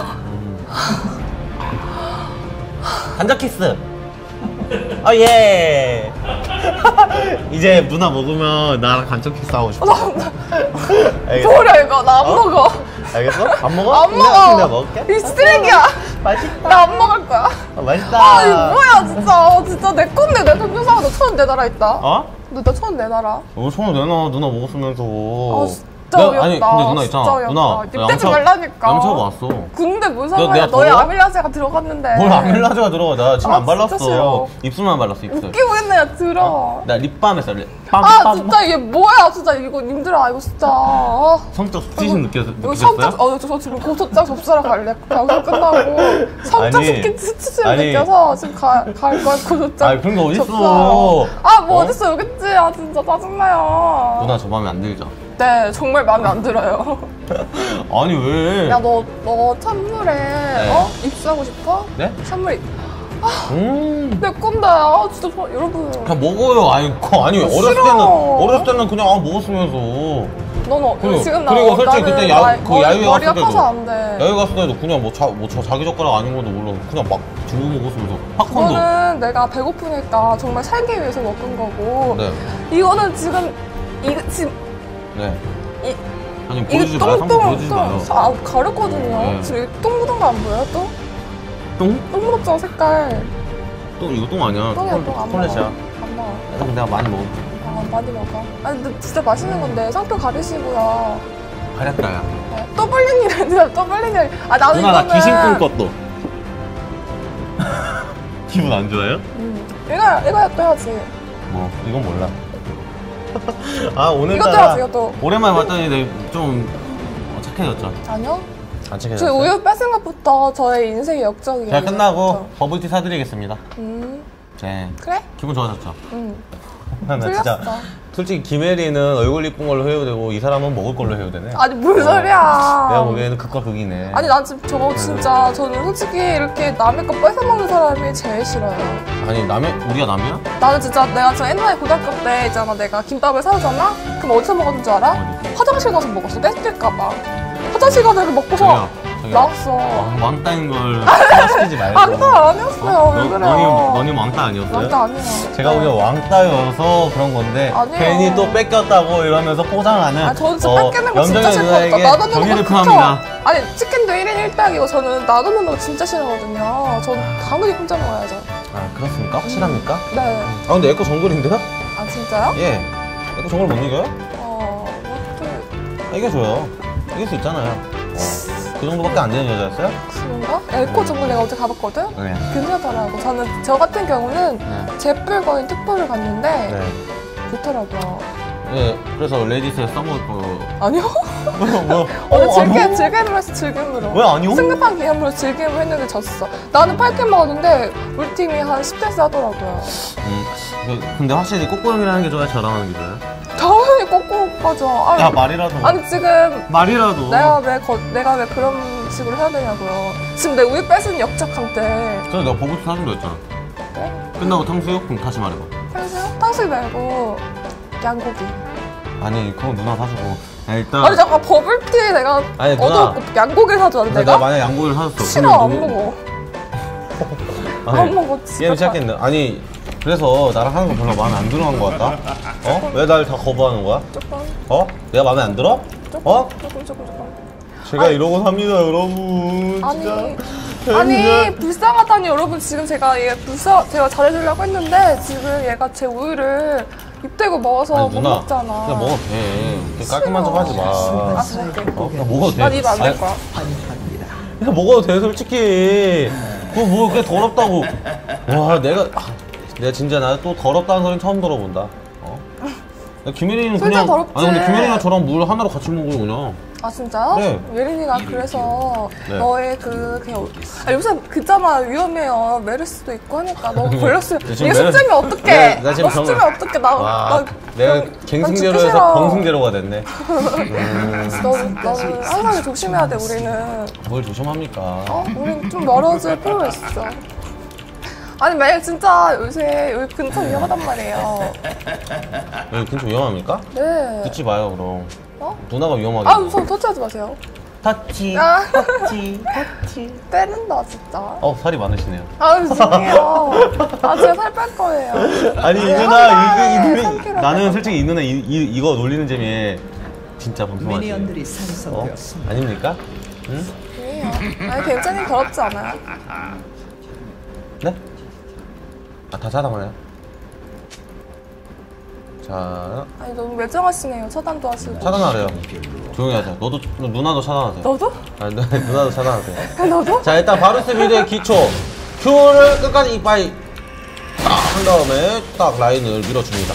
[SPEAKER 1] 간장 키스. 아 예. 이제 누나 먹으면 나랑 간장 키스 하고 싶어. 알겠어?
[SPEAKER 2] 뭐래 이거 나 안
[SPEAKER 1] 어?
[SPEAKER 2] 먹어.
[SPEAKER 1] 알겠어? 안 먹어?
[SPEAKER 2] 안
[SPEAKER 1] 내가,
[SPEAKER 2] 먹어.
[SPEAKER 1] 내가 먹을게.
[SPEAKER 2] 이 쓰레기야.
[SPEAKER 1] 맛있다.
[SPEAKER 2] 나 안 먹을 거야.
[SPEAKER 1] 어, 맛있다.
[SPEAKER 2] 아 이거 뭐야 진짜. 어, 진짜 내 건데 내 돈 주사가 너 천 원 내놔라 있다.
[SPEAKER 1] 어?
[SPEAKER 2] 너나 천 원 내놔라.
[SPEAKER 1] 어, 손을 내놔. 누나 먹었으면서.
[SPEAKER 2] 아 진짜
[SPEAKER 1] 내가-
[SPEAKER 2] 어이없다.
[SPEAKER 1] 아니 근데 누나 있잖아.
[SPEAKER 2] 진짜 어이없다.
[SPEAKER 1] 누나.
[SPEAKER 2] 입대지 말라니까.
[SPEAKER 1] 남자가 왔어.
[SPEAKER 2] 근데 뭔
[SPEAKER 1] 너-
[SPEAKER 2] 상관이야.
[SPEAKER 1] 내가
[SPEAKER 2] 너의
[SPEAKER 1] 더워?
[SPEAKER 2] 아밀라제가 들어갔는데.
[SPEAKER 1] 뭘 아밀라제가 들어가. 나 침
[SPEAKER 2] 아,
[SPEAKER 1] 안 발랐어.
[SPEAKER 2] 진짜 싫어.
[SPEAKER 1] 입술만 발랐어. 입술.
[SPEAKER 2] 웃기고 있네 야 들어.
[SPEAKER 1] 나 립밤 했어. 립. 빰,
[SPEAKER 2] 아
[SPEAKER 1] 빰.
[SPEAKER 2] 진짜 이게 뭐야 진짜 이거 님들아 이거 진짜. 아.
[SPEAKER 1] 성적 수치심 느꼈,
[SPEAKER 2] 이거
[SPEAKER 1] 느끼셨어요?
[SPEAKER 2] 성적 어, 저 지금 고소장 접수하러 갈래. 방송 끝나고 성적
[SPEAKER 1] 아니,
[SPEAKER 2] 스킨 수치심
[SPEAKER 1] 아니.
[SPEAKER 2] 느껴서 지금 가, 갈 거야 고소장.
[SPEAKER 1] 아니, 그런 거 어딨어.
[SPEAKER 2] 접수하러. 아, 뭐
[SPEAKER 1] 어?
[SPEAKER 2] 어? 딨어 여깄지. 아, 진짜 짜증나요.
[SPEAKER 1] 누나 저 마음에 안 들죠?
[SPEAKER 2] 네, 정말 마음에 안 들어요.
[SPEAKER 1] 아니 왜?
[SPEAKER 2] 야, 너, 너 찬물에 어? 입수하고 싶어?
[SPEAKER 1] 네?
[SPEAKER 2] 찬물에
[SPEAKER 1] 음.
[SPEAKER 2] 내 건데. 아, 진짜 저- 여러분.
[SPEAKER 1] 그냥 먹어요. 아니, 그, 아니
[SPEAKER 2] 아,
[SPEAKER 1] 어렸을
[SPEAKER 2] 싫어.
[SPEAKER 1] 때는 어렸을 때는 그냥 아, 먹었으면서.
[SPEAKER 2] 넌 어,
[SPEAKER 1] 그리고-
[SPEAKER 2] 지금 나
[SPEAKER 1] 그리고 솔직히
[SPEAKER 2] 나는
[SPEAKER 1] 그때 야-
[SPEAKER 2] 나-
[SPEAKER 1] 그
[SPEAKER 2] 머리-
[SPEAKER 1] 야유회
[SPEAKER 2] 머리가
[SPEAKER 1] 갔을
[SPEAKER 2] 커서
[SPEAKER 1] 때도
[SPEAKER 2] 안 돼.
[SPEAKER 1] 여기 갔을 때도 그냥 뭐, 자, 뭐 저, 자기 젓가락 아닌 것도 몰라. 그냥 막 주워 먹었으면서 팝콘도.
[SPEAKER 2] 이거는 내가 배고프니까 정말 살기 위해서 먹은 거고.
[SPEAKER 1] 네,
[SPEAKER 2] 이거는 지금 이 지금
[SPEAKER 1] 네.
[SPEAKER 2] 이
[SPEAKER 1] 아니
[SPEAKER 2] 이게
[SPEAKER 1] 보여주지 마요. 상품
[SPEAKER 2] 똥똥
[SPEAKER 1] 보여주지 마요.
[SPEAKER 2] 똥 아, 가렸거든요.
[SPEAKER 1] 네.
[SPEAKER 2] 지금 똥 묻은 거 안 보여요? 또?
[SPEAKER 1] 똥?
[SPEAKER 2] 똥 묻었죠 색깔.
[SPEAKER 1] 똥 이거 똥 아니야?
[SPEAKER 2] 똥이야 똥 안 먹어.
[SPEAKER 1] 콜렛이야.
[SPEAKER 2] 안 먹어.
[SPEAKER 1] 그럼 내가 많이 먹어.
[SPEAKER 2] 아 많이 먹어. 아니 근데 진짜 맛있는 건데 상표 가리시고요.
[SPEAKER 1] 가렸다야.
[SPEAKER 2] 네. 또 벌린 일 아니라 또 벌린 일. 아 나는
[SPEAKER 1] 누나 나
[SPEAKER 2] 이거는
[SPEAKER 1] 귀신 꿈꿨어. 기분 안 좋아요?
[SPEAKER 2] 음. 이거 이거 또 해야지.
[SPEAKER 1] 뭐 이건 몰라. 아
[SPEAKER 2] 이것도
[SPEAKER 1] 오늘따라
[SPEAKER 2] 해야지 이것도.
[SPEAKER 1] 오랜만에 봤더니 내가 좀 어, 착해졌죠.
[SPEAKER 2] 아니요.
[SPEAKER 1] 안
[SPEAKER 2] 저
[SPEAKER 1] 착해졌어요.
[SPEAKER 2] 우유 뺏은 것부터 저의 인생의 역적이에요.
[SPEAKER 1] 제가 끝나고
[SPEAKER 2] 그렇죠?
[SPEAKER 1] 버블티 사드리겠습니다.
[SPEAKER 2] 음
[SPEAKER 1] 네.
[SPEAKER 2] 그래?
[SPEAKER 1] 기분 좋아졌죠?
[SPEAKER 2] 음.
[SPEAKER 1] 나 진짜
[SPEAKER 2] 틀렸어.
[SPEAKER 1] 솔직히 김혜리는 얼굴 이쁜 걸로 해야 되고 이 사람은 먹을 걸로 해야 되네.
[SPEAKER 2] 아니 뭔 소리야.
[SPEAKER 1] 내가 보기에는 극과 극이네.
[SPEAKER 2] 아니 난 지금 저거 진짜 저는 솔직히 이렇게 남의 거 뺏어먹는 사람이 제일 싫어요.
[SPEAKER 1] 아니 남의 우리가 남이야?
[SPEAKER 2] 나는 진짜 내가 저 옛날에 고등학교 때 있잖아 내가 김밥을 사오잖아? 그럼 어디서 먹었는 줄 알아?
[SPEAKER 1] 어디?
[SPEAKER 2] 화장실 가서 먹었어 뺏길까봐. 화장실 가서 이렇게 먹고서
[SPEAKER 1] 저기요, 저기요.
[SPEAKER 2] 나왔어.
[SPEAKER 1] 아, 왕따인 걸 소화시키지 말고.
[SPEAKER 2] 왕따 아니었어요.
[SPEAKER 1] 어?
[SPEAKER 2] 왜
[SPEAKER 1] 너,
[SPEAKER 2] 그래요?
[SPEAKER 1] 너님, 너님 왕따 아니었어요?
[SPEAKER 2] 왕따 아니에요.
[SPEAKER 1] 제가 보기엔 왕따여서 그런 건데
[SPEAKER 2] 아니에요.
[SPEAKER 1] 괜히 또 뺏겼다고 이러면서 포장하는
[SPEAKER 2] 아, 저는 진짜 뺏기는 거 진짜
[SPEAKER 1] 염정의
[SPEAKER 2] 싫거든요.
[SPEAKER 1] 누나에게
[SPEAKER 2] 나눠먹는
[SPEAKER 1] 경의를
[SPEAKER 2] 거
[SPEAKER 1] 표합니다.
[SPEAKER 2] 극혐. 아니 치킨도 일 인 일 딱이고 저는 나눠먹는 거 진짜 싫어하거든요. 전 당연히 혼자 먹어야죠.
[SPEAKER 1] 아 그렇습니까? 확실합니까?
[SPEAKER 2] 네.
[SPEAKER 1] 아 근데 에코 정글인데요?
[SPEAKER 2] 아 진짜요?
[SPEAKER 1] 예 에코 정글 못 이겨요?
[SPEAKER 2] 어... 어떻게...
[SPEAKER 1] 아, 이겨줘요 이길 수 있잖아요 어. 그 정도밖에 안 되는 여자였어요?
[SPEAKER 2] 그런가? 에코 정글 내가 어제 가봤거든?
[SPEAKER 1] 네,
[SPEAKER 2] 괜찮더라고. 저는 저 같은 경우는
[SPEAKER 1] 네.
[SPEAKER 2] 제뿔거인 특보를 갔는데
[SPEAKER 1] 네.
[SPEAKER 2] 좋더라고요.
[SPEAKER 1] 예, 그래서 레디스에 써먹을 거
[SPEAKER 2] 아니요?
[SPEAKER 1] 뭐,
[SPEAKER 2] 어제
[SPEAKER 1] 어,
[SPEAKER 2] 즐겜,
[SPEAKER 1] 아니요?
[SPEAKER 2] 즐겜으로 했어, 즐겜으로.
[SPEAKER 1] 왜 아니요?
[SPEAKER 2] 승급한 기념으로 즐겜을 했는데 졌어. 나는 팔 캔 먹었는데 우리 팀이 한 십 대스 하더라고요.
[SPEAKER 1] 음, 그- 근데 확실히 꼬꼬형이라는 게 좋아요? 저랑 하는 게 좋아요?
[SPEAKER 2] 당연히 꼬꼬 오빠죠. 아니,
[SPEAKER 1] 야 말이라도
[SPEAKER 2] 아니 지금
[SPEAKER 1] 말이라도
[SPEAKER 2] 내가 왜 거, 내가 왜 그런 식으로 해야 되냐고요. 지금 내 우유 뺏은 역적한테.
[SPEAKER 1] 그래서 내가 버블티 사준다 했잖아
[SPEAKER 2] 그래?
[SPEAKER 1] 끝나고 탕수육? 그럼 다시 말해봐
[SPEAKER 2] 탕수육? 탕수육 말고 양고기.
[SPEAKER 1] 아니 그건 누나 사주고 아, 일단
[SPEAKER 2] 아니 잠깐 버블티 내가
[SPEAKER 1] 아니, 누나.
[SPEAKER 2] 얻어먹고 양고기를 사줘야 돼
[SPEAKER 1] 근데
[SPEAKER 2] 내가?
[SPEAKER 1] 내가 만약 양고기를 사줬어
[SPEAKER 2] 싫어 안
[SPEAKER 1] 그러면 너무-
[SPEAKER 2] 먹어. 안 먹어. 집에
[SPEAKER 1] 게임
[SPEAKER 2] 가.
[SPEAKER 1] 시작했네 아니 그래서 나랑 하는 거 별로 마음에 안 들어간 거 같다? 어? 왜 날 다 거부하는 거야?
[SPEAKER 2] 조금
[SPEAKER 1] 어? 내가 마음에 안 들어?
[SPEAKER 2] 조금
[SPEAKER 1] 어?
[SPEAKER 2] 조금 조금 조금.
[SPEAKER 1] 제가
[SPEAKER 2] 아니.
[SPEAKER 1] 이러고 삽니다 여러분
[SPEAKER 2] 아니
[SPEAKER 1] 진짜
[SPEAKER 2] 아니 불쌍하다니 여러분 지금 제가 얘 불쌍 제가 잘해주려고 했는데 지금 얘가 제 우유를 입대고 먹어서
[SPEAKER 1] 아니
[SPEAKER 2] 못
[SPEAKER 1] 누나
[SPEAKER 2] 먹잖아.
[SPEAKER 1] 그냥 먹어도 돼 그렇게 깔끔한 척 하지 마
[SPEAKER 2] 아 그럴게.
[SPEAKER 1] 어? 그냥 먹어도 돼
[SPEAKER 2] 난 입 안 댈
[SPEAKER 1] 아니,
[SPEAKER 2] 거야.
[SPEAKER 1] 그냥 먹어도 돼 솔직히 그거 뭐 그게 더럽다고 와 내가 아, 내가 진짜 나 또 더럽다는 소리는 처음 들어본다 어? 김예린이는
[SPEAKER 2] 솔직히
[SPEAKER 1] 그냥
[SPEAKER 2] 더럽지.
[SPEAKER 1] 아니 근데 김예린이랑 저랑 물 하나로 같이 먹어요 그냥.
[SPEAKER 2] 아 진짜요?
[SPEAKER 1] 네.
[SPEAKER 2] 예린이가 그래서
[SPEAKER 1] 네.
[SPEAKER 2] 너의 그 그냥 아, 요새 그자마 위험해요. 메르스도 있고 하니까 너 걸렸으면
[SPEAKER 1] 네, 지금
[SPEAKER 2] 이게
[SPEAKER 1] 메르-
[SPEAKER 2] 숙제면 어떡해?
[SPEAKER 1] 네, 나 지금
[SPEAKER 2] 너 숙제면
[SPEAKER 1] 병원-
[SPEAKER 2] 어떡해? 나,
[SPEAKER 1] 와,
[SPEAKER 2] 나
[SPEAKER 1] 내가
[SPEAKER 2] 난 죽기
[SPEAKER 1] 갱승제로에서
[SPEAKER 2] 싫어.
[SPEAKER 1] 병승제로가 됐네. 음,
[SPEAKER 2] 너는 너는 항상 조심해야 돼. 우리는
[SPEAKER 1] 뭘 조심합니까?
[SPEAKER 2] 어 우린 좀 멀어질 필요가 있어. 아니 만약 진짜 요새 여기 근처 위험하단 말이에요.
[SPEAKER 1] 여기 근처 위험합니까?
[SPEAKER 2] 네.
[SPEAKER 1] 듣지 마요 그럼.
[SPEAKER 2] 어?
[SPEAKER 1] 누나가 위험하게.
[SPEAKER 2] 아 우선 터치하지 마세요.
[SPEAKER 1] 터치,
[SPEAKER 2] 아.
[SPEAKER 1] 터치, 터치.
[SPEAKER 2] 때린다 진짜.
[SPEAKER 1] 어 살이 많으시네요.
[SPEAKER 2] 아유 죄송해요. 아 제가 살 뺄 거예요.
[SPEAKER 1] 아니 이
[SPEAKER 2] 네,
[SPEAKER 1] 누나
[SPEAKER 2] 한 달에
[SPEAKER 1] 이, 이, 이,
[SPEAKER 2] 삼 킬로그램
[SPEAKER 1] 나는 솔직히 이 누나 이, 이, 이거 놀리는 재미에 진짜 방송하지.
[SPEAKER 3] 미니언들이
[SPEAKER 1] 어?
[SPEAKER 3] 산성되었습니다.
[SPEAKER 1] 아닙니까? 응?
[SPEAKER 2] 아니에요. 아니 굉장히 더럽지 않아요.
[SPEAKER 1] 네? 아 다 차단하나요? 자
[SPEAKER 2] 아니 너무 매정하시네요. 차단도 하시고.
[SPEAKER 1] 차단하래요. 조용히 하자. 너도 너, 누나도 차단하세요.
[SPEAKER 2] 너도?
[SPEAKER 1] 아 누, 누나도 차단하세요.
[SPEAKER 2] 아, 너도?
[SPEAKER 1] 자 일단 바루스 미드의 기초 Q를 끝까지 이빠이 딱 한 다음에 딱 라인을 밀어줍니다.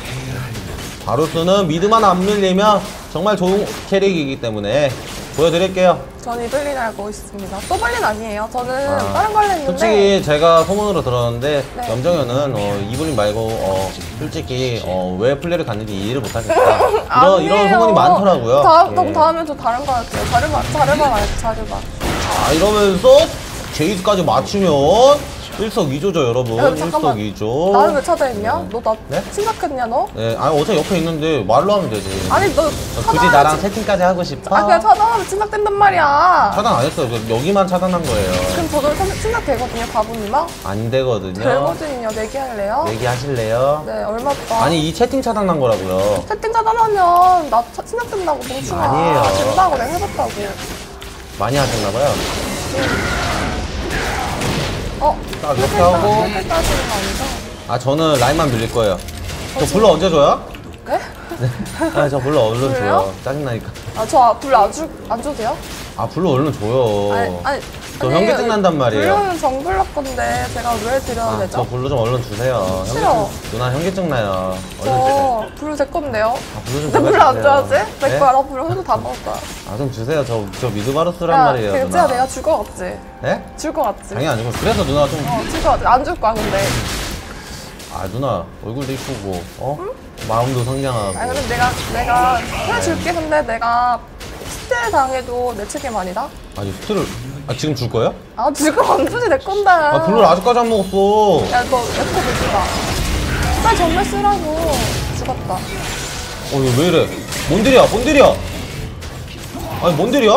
[SPEAKER 1] 바루스는 미드만 안 밀리면 정말 좋은 캐릭이기 때문에 보여드릴게요.
[SPEAKER 2] 전 이블린 알고 있습니다. 또 벌린 아니에요. 저는
[SPEAKER 1] 아,
[SPEAKER 2] 다른 걸로 했는데.
[SPEAKER 1] 솔직히 제가 소문으로 들었는데
[SPEAKER 2] 네.
[SPEAKER 1] 염정현은 어, 이블린 말고 어, 솔직히 어, 왜 플레이를 갔는지 이해를 못하겠다 이런,
[SPEAKER 2] 아니에요.
[SPEAKER 1] 이런 소문이 많더라고요.
[SPEAKER 2] 다,
[SPEAKER 1] 예.
[SPEAKER 2] 그럼 다음에 저 다른 거 할게요. 자르마, 자르마 말고 자르마.
[SPEAKER 1] 자 이러면서 제이스까지 맞추면 일석이조죠 여러분.
[SPEAKER 2] 야, 잠깐만.
[SPEAKER 1] 일석이조.
[SPEAKER 2] 나를 왜 찾아했냐? 너 나
[SPEAKER 1] 네?
[SPEAKER 2] 침삭했냐 너?
[SPEAKER 1] 네, 아니 어차피 옆에 있는데 말로 하면 되지.
[SPEAKER 2] 아니 너
[SPEAKER 1] 어, 굳이
[SPEAKER 2] 차단하면
[SPEAKER 1] 나랑
[SPEAKER 2] 침-
[SPEAKER 1] 채팅까지 하고 싶어?
[SPEAKER 2] 아 그냥 차단하면 침삭된단 말이야.
[SPEAKER 1] 차단 안 했어요. 그 여기만 차단한 거예요.
[SPEAKER 2] 그럼 저도 참- 침삭되거든요, 바보님아.
[SPEAKER 1] 안 되거든요.
[SPEAKER 2] 되거든요. 내기할래요?
[SPEAKER 1] 얘기 하실래요?
[SPEAKER 2] 네, 얼마다?
[SPEAKER 1] 아니 이 채팅 차단한 거라고요.
[SPEAKER 2] 채팅 차단하면 나 차- 침삭된다고 멍충아.
[SPEAKER 1] 아니에요.
[SPEAKER 2] 된다고 내가 해봤다고.
[SPEAKER 1] 많이 하셨나봐요.
[SPEAKER 2] 어?
[SPEAKER 1] 딱 이렇게 하고.
[SPEAKER 2] 그렇게 따지는 거 아니죠?
[SPEAKER 1] 아 저는 라인만 밀릴 거예요. 저 불러 언제 줘요?
[SPEAKER 2] 네?
[SPEAKER 1] 아 저 불러 얼른
[SPEAKER 2] 그래요?
[SPEAKER 1] 줘요. 짜증나니까.
[SPEAKER 2] 아, 저 불 안 주, 안 줘도 돼요?
[SPEAKER 1] 아 불러 얼른 줘요.
[SPEAKER 2] 아니, 아니.
[SPEAKER 1] 저
[SPEAKER 2] 아니,
[SPEAKER 1] 현기증 난단 말이에요.
[SPEAKER 2] 불러는 정블러 건데 제가 왜 드려야
[SPEAKER 1] 아,
[SPEAKER 2] 되죠?
[SPEAKER 1] 저 불러 좀 얼른 주세요.
[SPEAKER 2] 싫어.
[SPEAKER 1] 현기증, 누나 현기증 나요. 얼른 주세요.
[SPEAKER 2] 저 불 제 건데요?
[SPEAKER 1] 아, 불러 좀
[SPEAKER 2] 근데 불 안
[SPEAKER 1] 주세요.
[SPEAKER 2] 줘야지? 내
[SPEAKER 1] 네?
[SPEAKER 2] 거야. 나 불 혼자 다 먹을 거야.
[SPEAKER 1] 아 좀 주세요. 저, 저 미드바루스란
[SPEAKER 2] 야,
[SPEAKER 1] 말이에요.
[SPEAKER 2] 갱지야
[SPEAKER 1] 누나.
[SPEAKER 2] 내가 줄 거 같지?
[SPEAKER 1] 네?
[SPEAKER 2] 줄 거 같지?
[SPEAKER 1] 당연히 아니고. 그래서 누나 좀.
[SPEAKER 2] 어, 줄 거 같지? 안 줄 거야, 근데.
[SPEAKER 1] 아 누나 얼굴도 이쁘고 어? 마음도 상냥하고.
[SPEAKER 2] 아니, 근데 내가, 내가 해줄게. 근데 내가 스틸 당해도 내 책임 아니다?
[SPEAKER 1] 아니 스트를 아 지금 줄 거예요?
[SPEAKER 2] 아, 지금 안 주지, 내 건데.
[SPEAKER 1] 아 불을 아직까지 안 먹었어.
[SPEAKER 2] 야, 너 에코 물주다. 빨리 전멸 쓰라고. 죽었다.
[SPEAKER 1] 어 이거 왜 이래? 뭔 딜이야? 뭔 딜이야? 아니 뭔 딜이야?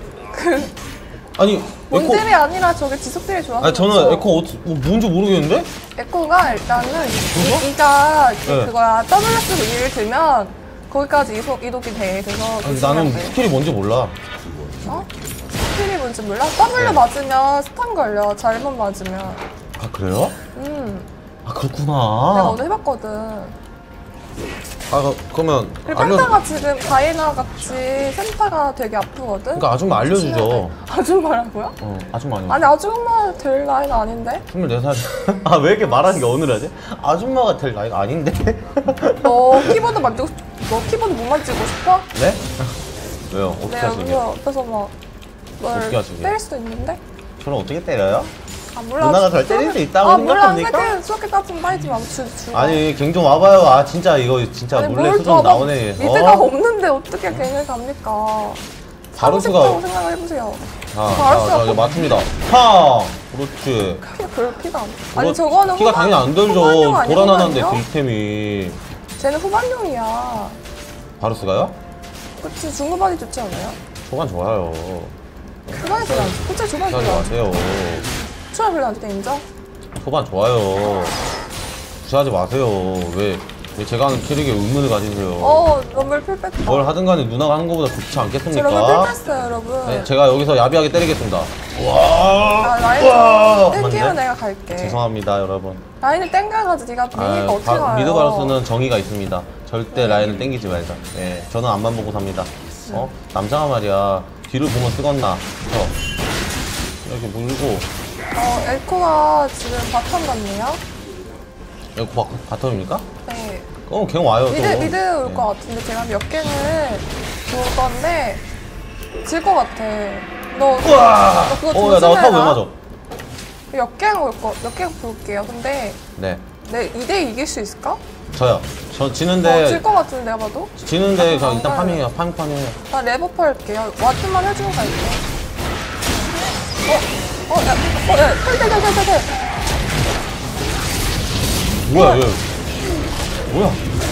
[SPEAKER 1] 아니 에코.
[SPEAKER 2] 본딜이 아니라 저게 지속딜이 좋아서.
[SPEAKER 1] 아니 저는
[SPEAKER 2] 그렇죠.
[SPEAKER 1] 에코 어떻게 뭐 뭔지 모르겠는데?
[SPEAKER 2] 에코가 일단은
[SPEAKER 1] 뭐죠?
[SPEAKER 2] 이, 이가 그-
[SPEAKER 1] 네.
[SPEAKER 2] 그거야 W 쓰고 이를 들면 거기까지 이속, 이동이 돼. 그래서
[SPEAKER 1] 아니,
[SPEAKER 2] 조심해야
[SPEAKER 1] 나는
[SPEAKER 2] 돼.
[SPEAKER 1] 스킬이 뭔지 몰라.
[SPEAKER 2] 어? 스킬이 뭔지 몰라? W
[SPEAKER 1] 네.
[SPEAKER 2] 맞으면 스탄 걸려. 잘못 맞으면.
[SPEAKER 1] 아 그래요?
[SPEAKER 2] 음.
[SPEAKER 1] 아
[SPEAKER 2] 내가
[SPEAKER 1] 그렇구나.
[SPEAKER 2] 오늘 해봤거든.
[SPEAKER 1] 아 그- 그러면
[SPEAKER 2] 그리고
[SPEAKER 1] 알려.
[SPEAKER 2] 펜타가 지금 다이나 같이 센타가 되게 아프거든.
[SPEAKER 1] 그러니까 아줌마 알려주죠.
[SPEAKER 2] 아줌마라고요?
[SPEAKER 1] 어 아줌마 아니고.
[SPEAKER 2] 아니 아줌마 될 나이는 아닌데?
[SPEAKER 1] 스물네 살. 아 왜 이렇게 말하는 게 어눌하지? 아줌마가 될 나이가 아닌데?
[SPEAKER 2] 너 키보드 만지고 싶... 너 키보드 못 만지고 싶어?
[SPEAKER 1] 네? 왜요? 어떻게
[SPEAKER 2] 내가
[SPEAKER 1] 하시게?
[SPEAKER 2] 그거 옆에서 막
[SPEAKER 1] 어떻게
[SPEAKER 2] 널
[SPEAKER 1] 하시게?
[SPEAKER 2] 때릴 수도 있는데?
[SPEAKER 1] 저는 어떻게 때려요?
[SPEAKER 2] 아 몰라.
[SPEAKER 1] 누나가 절 때릴 수 있다고
[SPEAKER 2] 아 몰라.
[SPEAKER 1] 생각합니까?
[SPEAKER 2] 그렇게 수학까지 빠지지 마. 주, 주.
[SPEAKER 1] 아니 갱 좀 와봐요. 아 진짜 이거 진짜
[SPEAKER 2] 아니,
[SPEAKER 1] 몰래
[SPEAKER 2] 뭘
[SPEAKER 1] 수준
[SPEAKER 2] 봐,
[SPEAKER 1] 나오네.
[SPEAKER 2] 미드가
[SPEAKER 1] 어?
[SPEAKER 2] 없는데 어떻게 갱을 갑니까?
[SPEAKER 1] 바루스가-
[SPEAKER 2] 싶다고 생각을 해보세요.
[SPEAKER 1] 자, 자,
[SPEAKER 2] 바루스가
[SPEAKER 1] 자, 이거 맞춥니다. 팡! 그렇지.
[SPEAKER 2] 피, 별 피가 안.
[SPEAKER 1] 그거
[SPEAKER 2] 아니 저거는
[SPEAKER 1] 피가
[SPEAKER 2] 후반-
[SPEAKER 1] 당연히 안 들죠.
[SPEAKER 2] 후반용 아니야,
[SPEAKER 1] 도란하는데 그
[SPEAKER 2] 후반용?
[SPEAKER 1] 이템이.
[SPEAKER 2] 쟤는 후반용이야.
[SPEAKER 1] 바루스가요?
[SPEAKER 2] 그치 중후반이 좋지 않아요?
[SPEAKER 1] 초반 좋아요.
[SPEAKER 2] 후반이 별로 안 좋아. 그치 초반이
[SPEAKER 1] 초반
[SPEAKER 2] 별로 안 좋아.
[SPEAKER 1] 좋아하세요.
[SPEAKER 2] 초반이 별로 안 좋다 인정?
[SPEAKER 1] 초반 좋아요. 무시하지 마세요. 왜, 왜 제가 하는 캐릭에 의문을 가지세요.
[SPEAKER 2] 어 럼블 필 뺐다.
[SPEAKER 1] 뭘 하든 간에 누나가 하는 것보다 좋지
[SPEAKER 2] 저 럼블
[SPEAKER 1] 않겠습니까?
[SPEAKER 2] 필 뺐어요 여러분.
[SPEAKER 1] 네, 제가 여기서 야비하게 때리겠습니다. 와!
[SPEAKER 2] 아, 라인
[SPEAKER 1] 와!
[SPEAKER 2] 좀 땡기면
[SPEAKER 1] 맞네?
[SPEAKER 2] 내가 갈게.
[SPEAKER 1] 죄송합니다, 여러분.
[SPEAKER 2] 라인을 땡겨가지고 네가 미니가
[SPEAKER 1] 아,
[SPEAKER 2] 어떻게
[SPEAKER 1] 바-
[SPEAKER 2] 가요?
[SPEAKER 1] 미드 바루스는 정의가 있습니다. 절대 라인을 땡기지 말자. 예, 저는 앞만 보고 삽니다. 어? 남자가 말이야. 뒤를 보면 쓰겄나. 저. 이렇게 물고.
[SPEAKER 2] 어, 엘코가 지금 바텀 같네요.
[SPEAKER 1] 이거 바, 바텀입니까?
[SPEAKER 2] 네.
[SPEAKER 1] 어, 갱 와요.
[SPEAKER 2] 미드,
[SPEAKER 1] 또.
[SPEAKER 2] 미드 올
[SPEAKER 1] 네.
[SPEAKER 2] 것 같은데 제가 몇 개는 볼 건데 질 것 같아. 너,
[SPEAKER 1] 우와!
[SPEAKER 2] 너 그거
[SPEAKER 1] 어, 야, 나 타고 왜
[SPEAKER 2] 조심해라.
[SPEAKER 1] 맞아?
[SPEAKER 2] 역갱 올 거, 역갱 볼게요. 근데
[SPEAKER 1] 네.
[SPEAKER 2] 내 이 대 이길 수 있을까?
[SPEAKER 1] 저요. 저
[SPEAKER 2] 어,
[SPEAKER 1] 지는데,
[SPEAKER 2] 질 것 같은데 내가 봐도?
[SPEAKER 1] 지는데,
[SPEAKER 2] 아,
[SPEAKER 1] 그냥 일단
[SPEAKER 2] 안
[SPEAKER 1] 파밍해요. 파밍, 파밍해요.
[SPEAKER 2] 나 레버프 할게요. 와트만 해주고 갈게. 어? 어? 야, 어, 야, 탈탈탈탈탈.
[SPEAKER 1] 뭐야, 얘. 뭐야?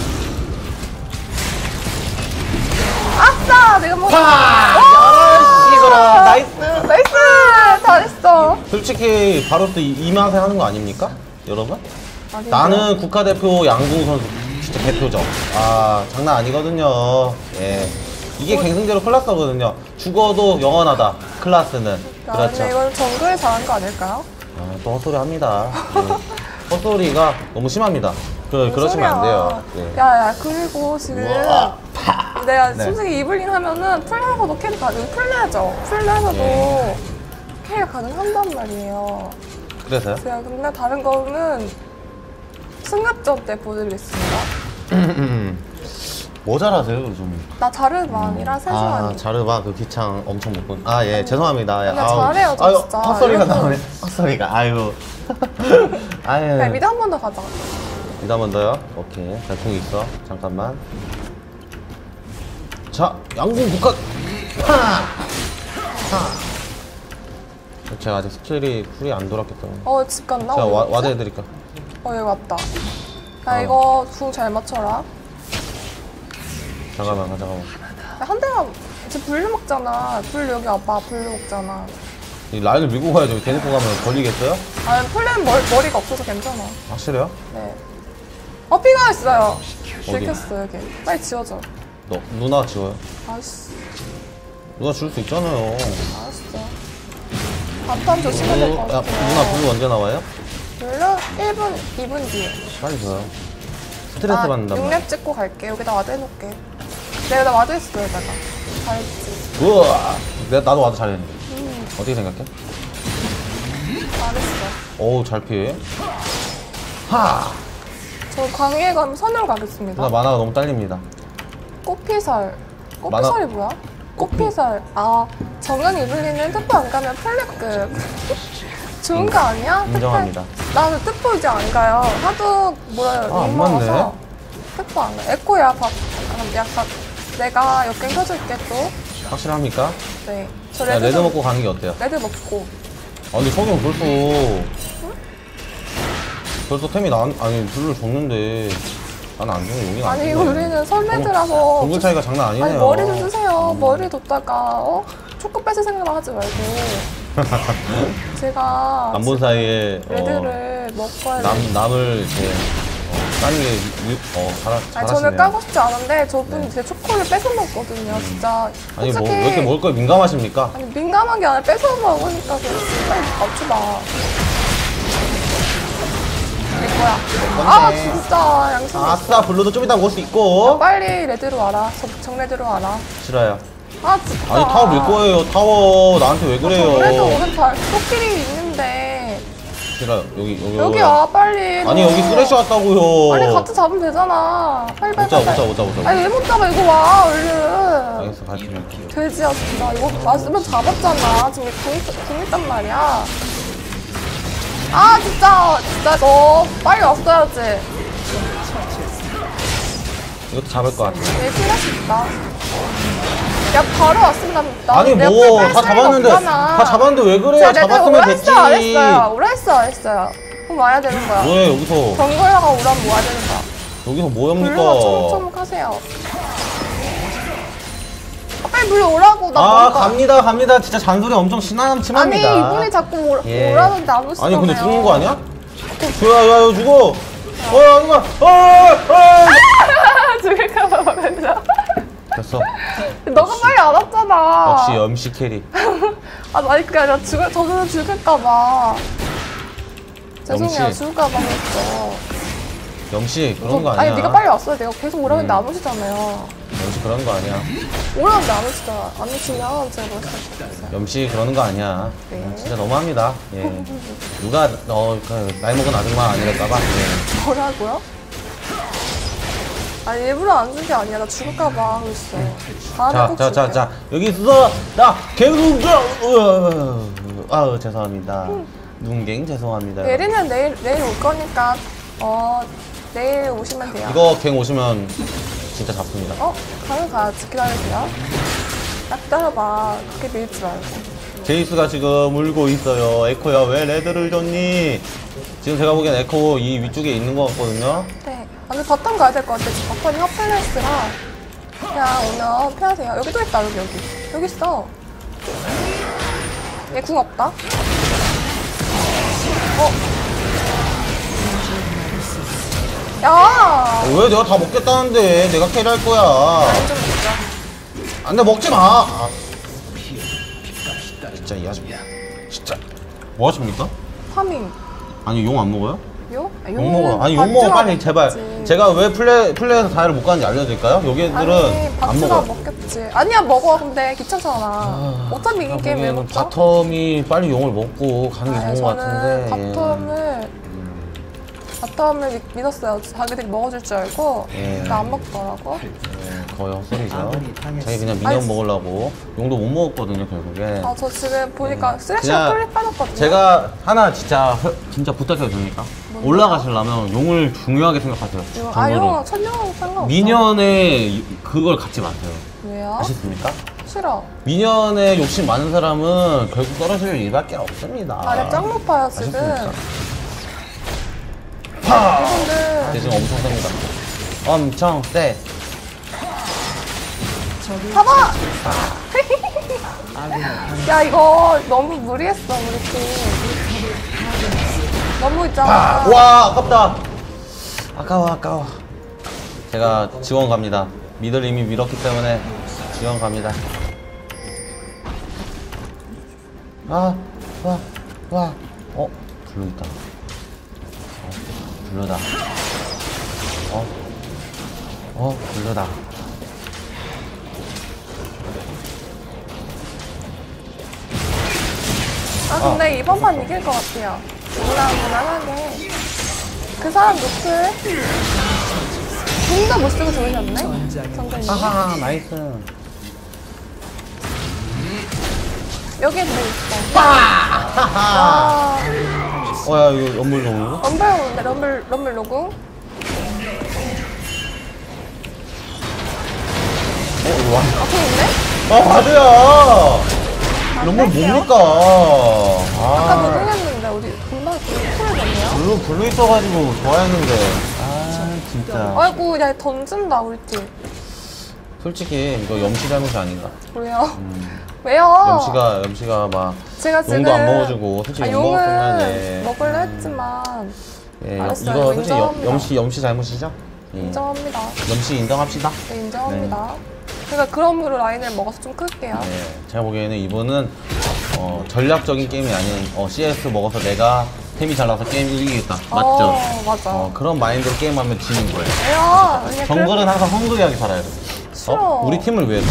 [SPEAKER 2] 아싸! 내가 뭐.
[SPEAKER 1] 파! 이거라. 나이스!
[SPEAKER 2] 나이스! 잘했어.
[SPEAKER 1] 솔직히, 바로 또 이, 이 맛에 하는 거 아닙니까? 여러분?
[SPEAKER 2] 아니,
[SPEAKER 1] 나는 국가대표 양궁 선수 진짜 대표죠. 아, 장난 아니거든요. 예. 이게 갱승제로 클라스거든요. 죽어도 영원하다. 클라스는.
[SPEAKER 2] 야,
[SPEAKER 1] 그렇죠.
[SPEAKER 2] 근데 이건 정글에 잘한 거 아닐까요?
[SPEAKER 1] 아, 또 헛소리 합니다. 예. 헛소리가 너무 심합니다. 그,
[SPEAKER 2] 뭔
[SPEAKER 1] 그러시면 안
[SPEAKER 2] 소리야.
[SPEAKER 1] 돼요. 예.
[SPEAKER 2] 야, 야, 그리고 지금
[SPEAKER 1] 우와.
[SPEAKER 2] 내가
[SPEAKER 1] 네.
[SPEAKER 2] 솔직히 이블린 하면은 풀하고도 캐리 가능, 풀레죠. 풀레에서도
[SPEAKER 1] 네.
[SPEAKER 2] 캐리 가능한단 말이에요.
[SPEAKER 1] 그래서요?
[SPEAKER 2] 제가 근데 다른 거는 승급전 때 보여드리겠습니다.
[SPEAKER 1] 뭐 잘하세요, 요즘?
[SPEAKER 2] 나 자르반이랑 세주만.
[SPEAKER 1] 아, 자르바 그 기창 엄청 못 본. 아, 예, 죄송합니다. 예,
[SPEAKER 2] 근데
[SPEAKER 1] 아우.
[SPEAKER 2] 잘해요, 저
[SPEAKER 1] 아유,
[SPEAKER 2] 진짜.
[SPEAKER 1] 헛소리가
[SPEAKER 2] 이러고.
[SPEAKER 1] 나오네. 헛소리가. 아이고. 아유.
[SPEAKER 2] 그냥 미드 한 번 더 가자.
[SPEAKER 1] 미드 한번 더요? 오케이. 자, 공 있어. 잠깐만. 자, 양궁 국화. 파! 파! 제가 아직 스킬이 풀이 안 돌았기 때문에.
[SPEAKER 2] 어, 집 갔나?
[SPEAKER 1] 제가
[SPEAKER 2] 어디
[SPEAKER 1] 와,
[SPEAKER 2] 갔지?
[SPEAKER 1] 와드 해드릴까?
[SPEAKER 2] 어, 여기 왔다. 야,
[SPEAKER 1] 어.
[SPEAKER 2] 이거 궁 잘 맞춰라.
[SPEAKER 1] 잠깐만, 잠깐만.
[SPEAKER 2] 야, 한 대만, 지금 블루 먹잖아. 블루 여기 와봐, 블루 먹잖아.
[SPEAKER 1] 이 라인을 밀고 가야죠. 대놓고 가면 걸리겠어요?
[SPEAKER 2] 아니, 플랜 머리, 머리가 없어서 괜찮아.
[SPEAKER 1] 확실해요?
[SPEAKER 2] 네. 어, 피가 있어요.
[SPEAKER 1] 어디?
[SPEAKER 2] 들켰어, 여기. 빨리 지워줘.
[SPEAKER 1] 너, 누나 지워요.
[SPEAKER 2] 아이씨,
[SPEAKER 1] 누나 줄 수 있잖아요.
[SPEAKER 2] 알았어. 바텀 조심해야 될 것
[SPEAKER 1] 블루, 야,
[SPEAKER 2] 같아요.
[SPEAKER 1] 누나 블루 언제 나와요?
[SPEAKER 2] 블루 일 분, 이 분 뒤에.
[SPEAKER 1] 빨리 줘요. 스트레스
[SPEAKER 2] 나
[SPEAKER 1] 받는단
[SPEAKER 2] 육
[SPEAKER 1] 말이야.
[SPEAKER 2] 렙 찍고 갈게. 여기다 와드 해놓을게. 내가 나 와드 했어, 여기다가. 잘했지.
[SPEAKER 1] 우와! 내가, 나도 와도 잘했는데.
[SPEAKER 2] 음,
[SPEAKER 1] 어떻게 생각해?
[SPEAKER 2] 잘했어.
[SPEAKER 1] 어우, 잘 피해. 하!
[SPEAKER 2] 저 광희에 가면 선으로 가겠습니다.
[SPEAKER 1] 누나 만화가 너무 딸립니다.
[SPEAKER 2] 꽃피설. 꽃피설이 뭐야? 꽃피설. 아, 정연 이블리는 특보 안 가면 플랫급. 좋은 거 아니야?
[SPEAKER 1] 인정합니다.
[SPEAKER 2] 특보- 나는 특보 이제 안 가요. 하도 뭐라
[SPEAKER 1] 아, 안
[SPEAKER 2] 못 먹어서.
[SPEAKER 1] 맞네.
[SPEAKER 2] 특보 안 가. 에코야, 밥. 아, 약간 내가 역갱 켜줄게 또.
[SPEAKER 1] 확실합니까?
[SPEAKER 2] 네. 저
[SPEAKER 1] 야,
[SPEAKER 2] 레드,
[SPEAKER 1] 레드
[SPEAKER 2] 좀-
[SPEAKER 1] 먹고 가는 게 어때요?
[SPEAKER 2] 레드 먹고.
[SPEAKER 1] 아, 근데 석영 벌써. 벌써 템이 나, 아니, 블루를 줬는데. 나는 안 주면 용이 안
[SPEAKER 2] 아니,
[SPEAKER 1] 주네.
[SPEAKER 2] 우리는 설레드라서.
[SPEAKER 1] 동굴 차이가 장난 아니네요.
[SPEAKER 2] 아니, 머리 좀 쓰세요. 머리 뒀다가, 어? 초코 뺏을 생각만 하지 말고. 제가.
[SPEAKER 1] 안 본 사이에. 어,
[SPEAKER 2] 레드를 먹어야 돼.
[SPEAKER 1] 남, 남을 이제. 어, 까는 게, 유- 어, 잘,
[SPEAKER 2] 아니,
[SPEAKER 1] 잘하시네요.
[SPEAKER 2] 저는 까고 싶지 않은데 저분
[SPEAKER 1] 네.
[SPEAKER 2] 제 초코를 뺏어 먹거든요. 진짜.
[SPEAKER 1] 아니, 뭐,
[SPEAKER 2] 솔직히
[SPEAKER 1] 왜 이렇게 먹을 거에 민감하십니까?
[SPEAKER 2] 아니, 민감한 게 아니라 뺏어 먹으니까 그래. 빨리 맞춰봐. 이게 뭐야? 아,
[SPEAKER 1] 뭔데?
[SPEAKER 2] 진짜 양심.
[SPEAKER 1] 아싸, 블루도 좀 이따 먹을 수 있고.
[SPEAKER 2] 빨리 레드로 와라. 정- 정레드로 와라.
[SPEAKER 1] 싫어요.
[SPEAKER 2] 아, 진짜.
[SPEAKER 1] 아니, 타워 밀 거예요. 타워. 나한테 왜 그래요?
[SPEAKER 2] 그래도 오늘 잘 코끼리 있는데.
[SPEAKER 1] 싫어요. 여기, 여기.
[SPEAKER 2] 여기 와, 빨리.
[SPEAKER 1] 아니, 여기 쓰레쉬 왔다고요.
[SPEAKER 2] 아니, 같이 잡으면 되잖아. 빨리, 빨리.
[SPEAKER 1] 못 잡아, 못
[SPEAKER 2] 빨리.
[SPEAKER 1] 잡아, 못 잡아, 못 잡아.
[SPEAKER 2] 아니, 왜 못 잡아? 이거 와, 얼른.
[SPEAKER 1] 알겠어, 갈게요.
[SPEAKER 2] 돼지야 진짜 이거 맞으면 잡았잖아. 지금 궁, 궁 있단 말이야. 아 진짜 진짜 너 빨리 왔어야지.
[SPEAKER 1] 이것도 잡을 것 같아.
[SPEAKER 2] 내 플래시 있다. 야 바로 왔으면 나
[SPEAKER 1] 아니,
[SPEAKER 2] 내
[SPEAKER 1] 뭐,
[SPEAKER 2] 플래시
[SPEAKER 1] 다 잡았는데,
[SPEAKER 2] 없잖아.
[SPEAKER 1] 다 잡았는데 왜 그래요?
[SPEAKER 2] 제가 내가
[SPEAKER 1] 잡았으면
[SPEAKER 2] 오라
[SPEAKER 1] 됐지.
[SPEAKER 2] 했어 안 했어요? 오라 했어 안 했어요? 그럼 와야 되는 거야.
[SPEAKER 1] 뭐해, 여기서.
[SPEAKER 2] 정글러가 오라면 와야 되는 거야.
[SPEAKER 1] 여기서 뭐 합니까?
[SPEAKER 2] 블루가 초목초목하세요. 아, 빨리 블루 오라고 나
[SPEAKER 1] 아,
[SPEAKER 2] 뭔가-
[SPEAKER 1] 갑니다, 갑니다. 진짜 잔소리 엄청
[SPEAKER 2] 아니
[SPEAKER 1] 심합니다.
[SPEAKER 2] 이분이 자꾸 오라,
[SPEAKER 1] 예.
[SPEAKER 2] 오라는데 안 오시잖아요.
[SPEAKER 1] 아니, 근데 죽은 거 아니야? 야, 야, 야, 죽어! 어, 야, 누가, 어, 어!
[SPEAKER 2] 죽을까봐 말했어.
[SPEAKER 1] 됐어.
[SPEAKER 2] 너가 빨리 안 왔잖아.
[SPEAKER 1] 역시 염씨 캐리.
[SPEAKER 2] 아, 나 그게 아니라 죽을, 저는 죽을까봐. 죄송해요,
[SPEAKER 1] 영씨.
[SPEAKER 2] 죽을까봐 했어.
[SPEAKER 1] 염씨, 그런 거 아니야.
[SPEAKER 2] 아니, 네가 빨리 왔어요. 내가 계속 오라는데
[SPEAKER 1] 음.
[SPEAKER 2] 안 오시잖아요.
[SPEAKER 1] 염씨, 그런 거 아니야.
[SPEAKER 2] 오라는데 안 오시잖아. 안 오시면 제가 뭐 했을
[SPEAKER 1] 염씨, 그러는 거 아니야.
[SPEAKER 2] 네.
[SPEAKER 1] 진짜 너무합니다. 예. 누가, 어, 그, 나이 먹은 아줌마 아니랄까봐. 예.
[SPEAKER 2] 뭐라고요? 아니 일부러 안 준 게 아니야. 나 죽을까봐 하고 있어. 다음에
[SPEAKER 1] 자,
[SPEAKER 2] 꼭
[SPEAKER 1] 자, 자,
[SPEAKER 2] 줄게.
[SPEAKER 1] 자, 여기 있어. 나 개눈가. 아우 죄송합니다. 눈갱 죄송합니다.
[SPEAKER 2] 예리는 내일 내일 올 거니까 어 내일 오시면 돼요.
[SPEAKER 1] 이거 갱 오시면 진짜 잡습니다.
[SPEAKER 2] 어? 가면 가야지. 기다려주세요. 딱 기다려봐. 그렇게 밀지 말고.
[SPEAKER 1] 제이스가 지금 울고 있어요. 에코야 왜 레드를 줬니? 지금 제가 보기엔 에코 이 위쪽에 있는 것 같거든요.
[SPEAKER 2] 네. 아니 바텀 가야 될 것 같아. 지금 바텀이 핫플레이스라 그냥 오면 피하세요. 여기 또 있다. 여기 여기. 여기 있어. 얘 궁 없다. 어? 야!
[SPEAKER 1] 어, 왜 내가 다 먹겠다는데 내가 캐리할 거야.
[SPEAKER 2] 아니 좀 진짜.
[SPEAKER 1] 안돼 먹지 마. 아. 진짜 이 아줌마. 진짜. 뭐 하십니까?
[SPEAKER 2] 파밍.
[SPEAKER 1] 아니 용 안 먹어요?
[SPEAKER 2] 요? 아,
[SPEAKER 1] 욕 먹어. 아니 욕 먹어 빨리 제발. 제가 왜 플레 플레이에서 다이를 못 가는지 알려드릴까요? 여기들은
[SPEAKER 2] 아니
[SPEAKER 1] 안
[SPEAKER 2] 바트가
[SPEAKER 1] 먹어.
[SPEAKER 2] 먹겠지. 아니야 먹어. 근데 귀찮잖아.
[SPEAKER 1] 아,
[SPEAKER 2] 어차피 이긴 게임 왜
[SPEAKER 1] 보기에는
[SPEAKER 2] 먹죠?
[SPEAKER 1] 바텀이 빨리 용을 먹고 가는 게
[SPEAKER 2] 아니,
[SPEAKER 1] 좋은 것
[SPEAKER 2] 저는
[SPEAKER 1] 같은데.
[SPEAKER 2] 바텀을 바텀을 믿- 믿었어요. 자기들이 먹어줄 줄 알고
[SPEAKER 1] 예.
[SPEAKER 2] 근데 안 먹더라고.
[SPEAKER 1] 예, 거의 헛소리죠.
[SPEAKER 3] 아군이 당했습니다.
[SPEAKER 1] 자기 그냥 미니언
[SPEAKER 2] 아니,
[SPEAKER 1] 먹으려고 용도 못 먹었거든요 결국에.
[SPEAKER 2] 아 저 지금 보니까 쓰레쉬가
[SPEAKER 1] 그냥
[SPEAKER 2] 털리 빠졌거든요.
[SPEAKER 1] 제가 하나 진짜 허- 진짜 부탁해도 됩니까?
[SPEAKER 2] 뭔데요?
[SPEAKER 1] 올라가시려면 용을 중요하게 생각하세요.
[SPEAKER 2] 이거- 아
[SPEAKER 1] 정보를.
[SPEAKER 2] 이거 천룡 상관없어.
[SPEAKER 1] 미니언에 그걸 갖지 마세요.
[SPEAKER 2] 왜요?
[SPEAKER 1] 아셨습니까?
[SPEAKER 2] 싫어.
[SPEAKER 1] 미니언에 욕심 많은 사람은 결국 떨어질 일밖에 없습니다.
[SPEAKER 2] 아래 짱 높아요 지금.
[SPEAKER 1] 아셨습니까?
[SPEAKER 2] 이분들
[SPEAKER 1] 지금 엄청 셉니다. 엄청 세.
[SPEAKER 2] 봐봐.
[SPEAKER 3] 아군이 당했습니다.
[SPEAKER 2] 야 이거 너무 무리했어 우리 팀. 너무 있잖아.
[SPEAKER 1] 아, 와 아깝다. 아까워 아까워. 제가 지원 갑니다. 미들 이미 밀었기 때문에 지원 갑니다. 아, 와, 와, 어, 블루 있다. 어, 블루다. 어, 어, 블루다.
[SPEAKER 2] 아 근데 이번 판 이길 것 같아요. 무난 무난하게. 그 사람 노트 진짜 못 쓰고 좋으셨네. 선생님.
[SPEAKER 1] 하하, 나이스.
[SPEAKER 2] 여기에 뭐 있어?
[SPEAKER 1] 하하.
[SPEAKER 2] 와.
[SPEAKER 1] 어, 야, 이거 연물 너무.
[SPEAKER 2] 럼블 오는데 럼블 럼블 로그.
[SPEAKER 1] 어, 이거 와.
[SPEAKER 2] 앞에 있네?
[SPEAKER 1] 아, 바드야! 이런 걸
[SPEAKER 2] 할게요.
[SPEAKER 1] 뭡니까?
[SPEAKER 2] 아까 뭐
[SPEAKER 1] 아,
[SPEAKER 2] 흘렸는데 어디 금방 풀을 냈네요.
[SPEAKER 1] 블루, 블루 있어가지고 좋아했는데. 아, 진짜.
[SPEAKER 2] 아이고 야 던진다 우리 팀.
[SPEAKER 1] 솔직히, 이거 염치 잘못이 아닌가.
[SPEAKER 2] 왜요?
[SPEAKER 1] 음,
[SPEAKER 2] 왜요?
[SPEAKER 1] 염치가, 염치가 막,
[SPEAKER 2] 제가 지금
[SPEAKER 1] 용도 안 먹어주고, 솔직히
[SPEAKER 2] 아,
[SPEAKER 1] 욕
[SPEAKER 2] 용은
[SPEAKER 1] 먹었으면, 예.
[SPEAKER 2] 먹으려 했지만
[SPEAKER 1] 예,
[SPEAKER 2] 알았어요.
[SPEAKER 1] 이거 솔직히 염,
[SPEAKER 2] 인정합니다.
[SPEAKER 1] 염치, 염치 잘못이죠? 예.
[SPEAKER 2] 인정합니다.
[SPEAKER 1] 염치 인정합시다.
[SPEAKER 2] 네, 인정합니다. 그러니까 그럼으로 라인을 먹어서 좀 클게요.
[SPEAKER 1] 네, 제가 보기에는 이분은 어, 전략적인 게임이 아닌 어, 씨에스 먹어서 내가 템이 잘 나서 게임 이기겠다. 맞죠?
[SPEAKER 2] 어, 맞아.
[SPEAKER 1] 어, 그런 마인드로 게임하면 지는 거예요.
[SPEAKER 2] 왜요? 그냥
[SPEAKER 1] 정글은 항상 헝그리하게 살아야 돼.
[SPEAKER 2] 싫어.
[SPEAKER 1] 어? 우리 팀을 위해서.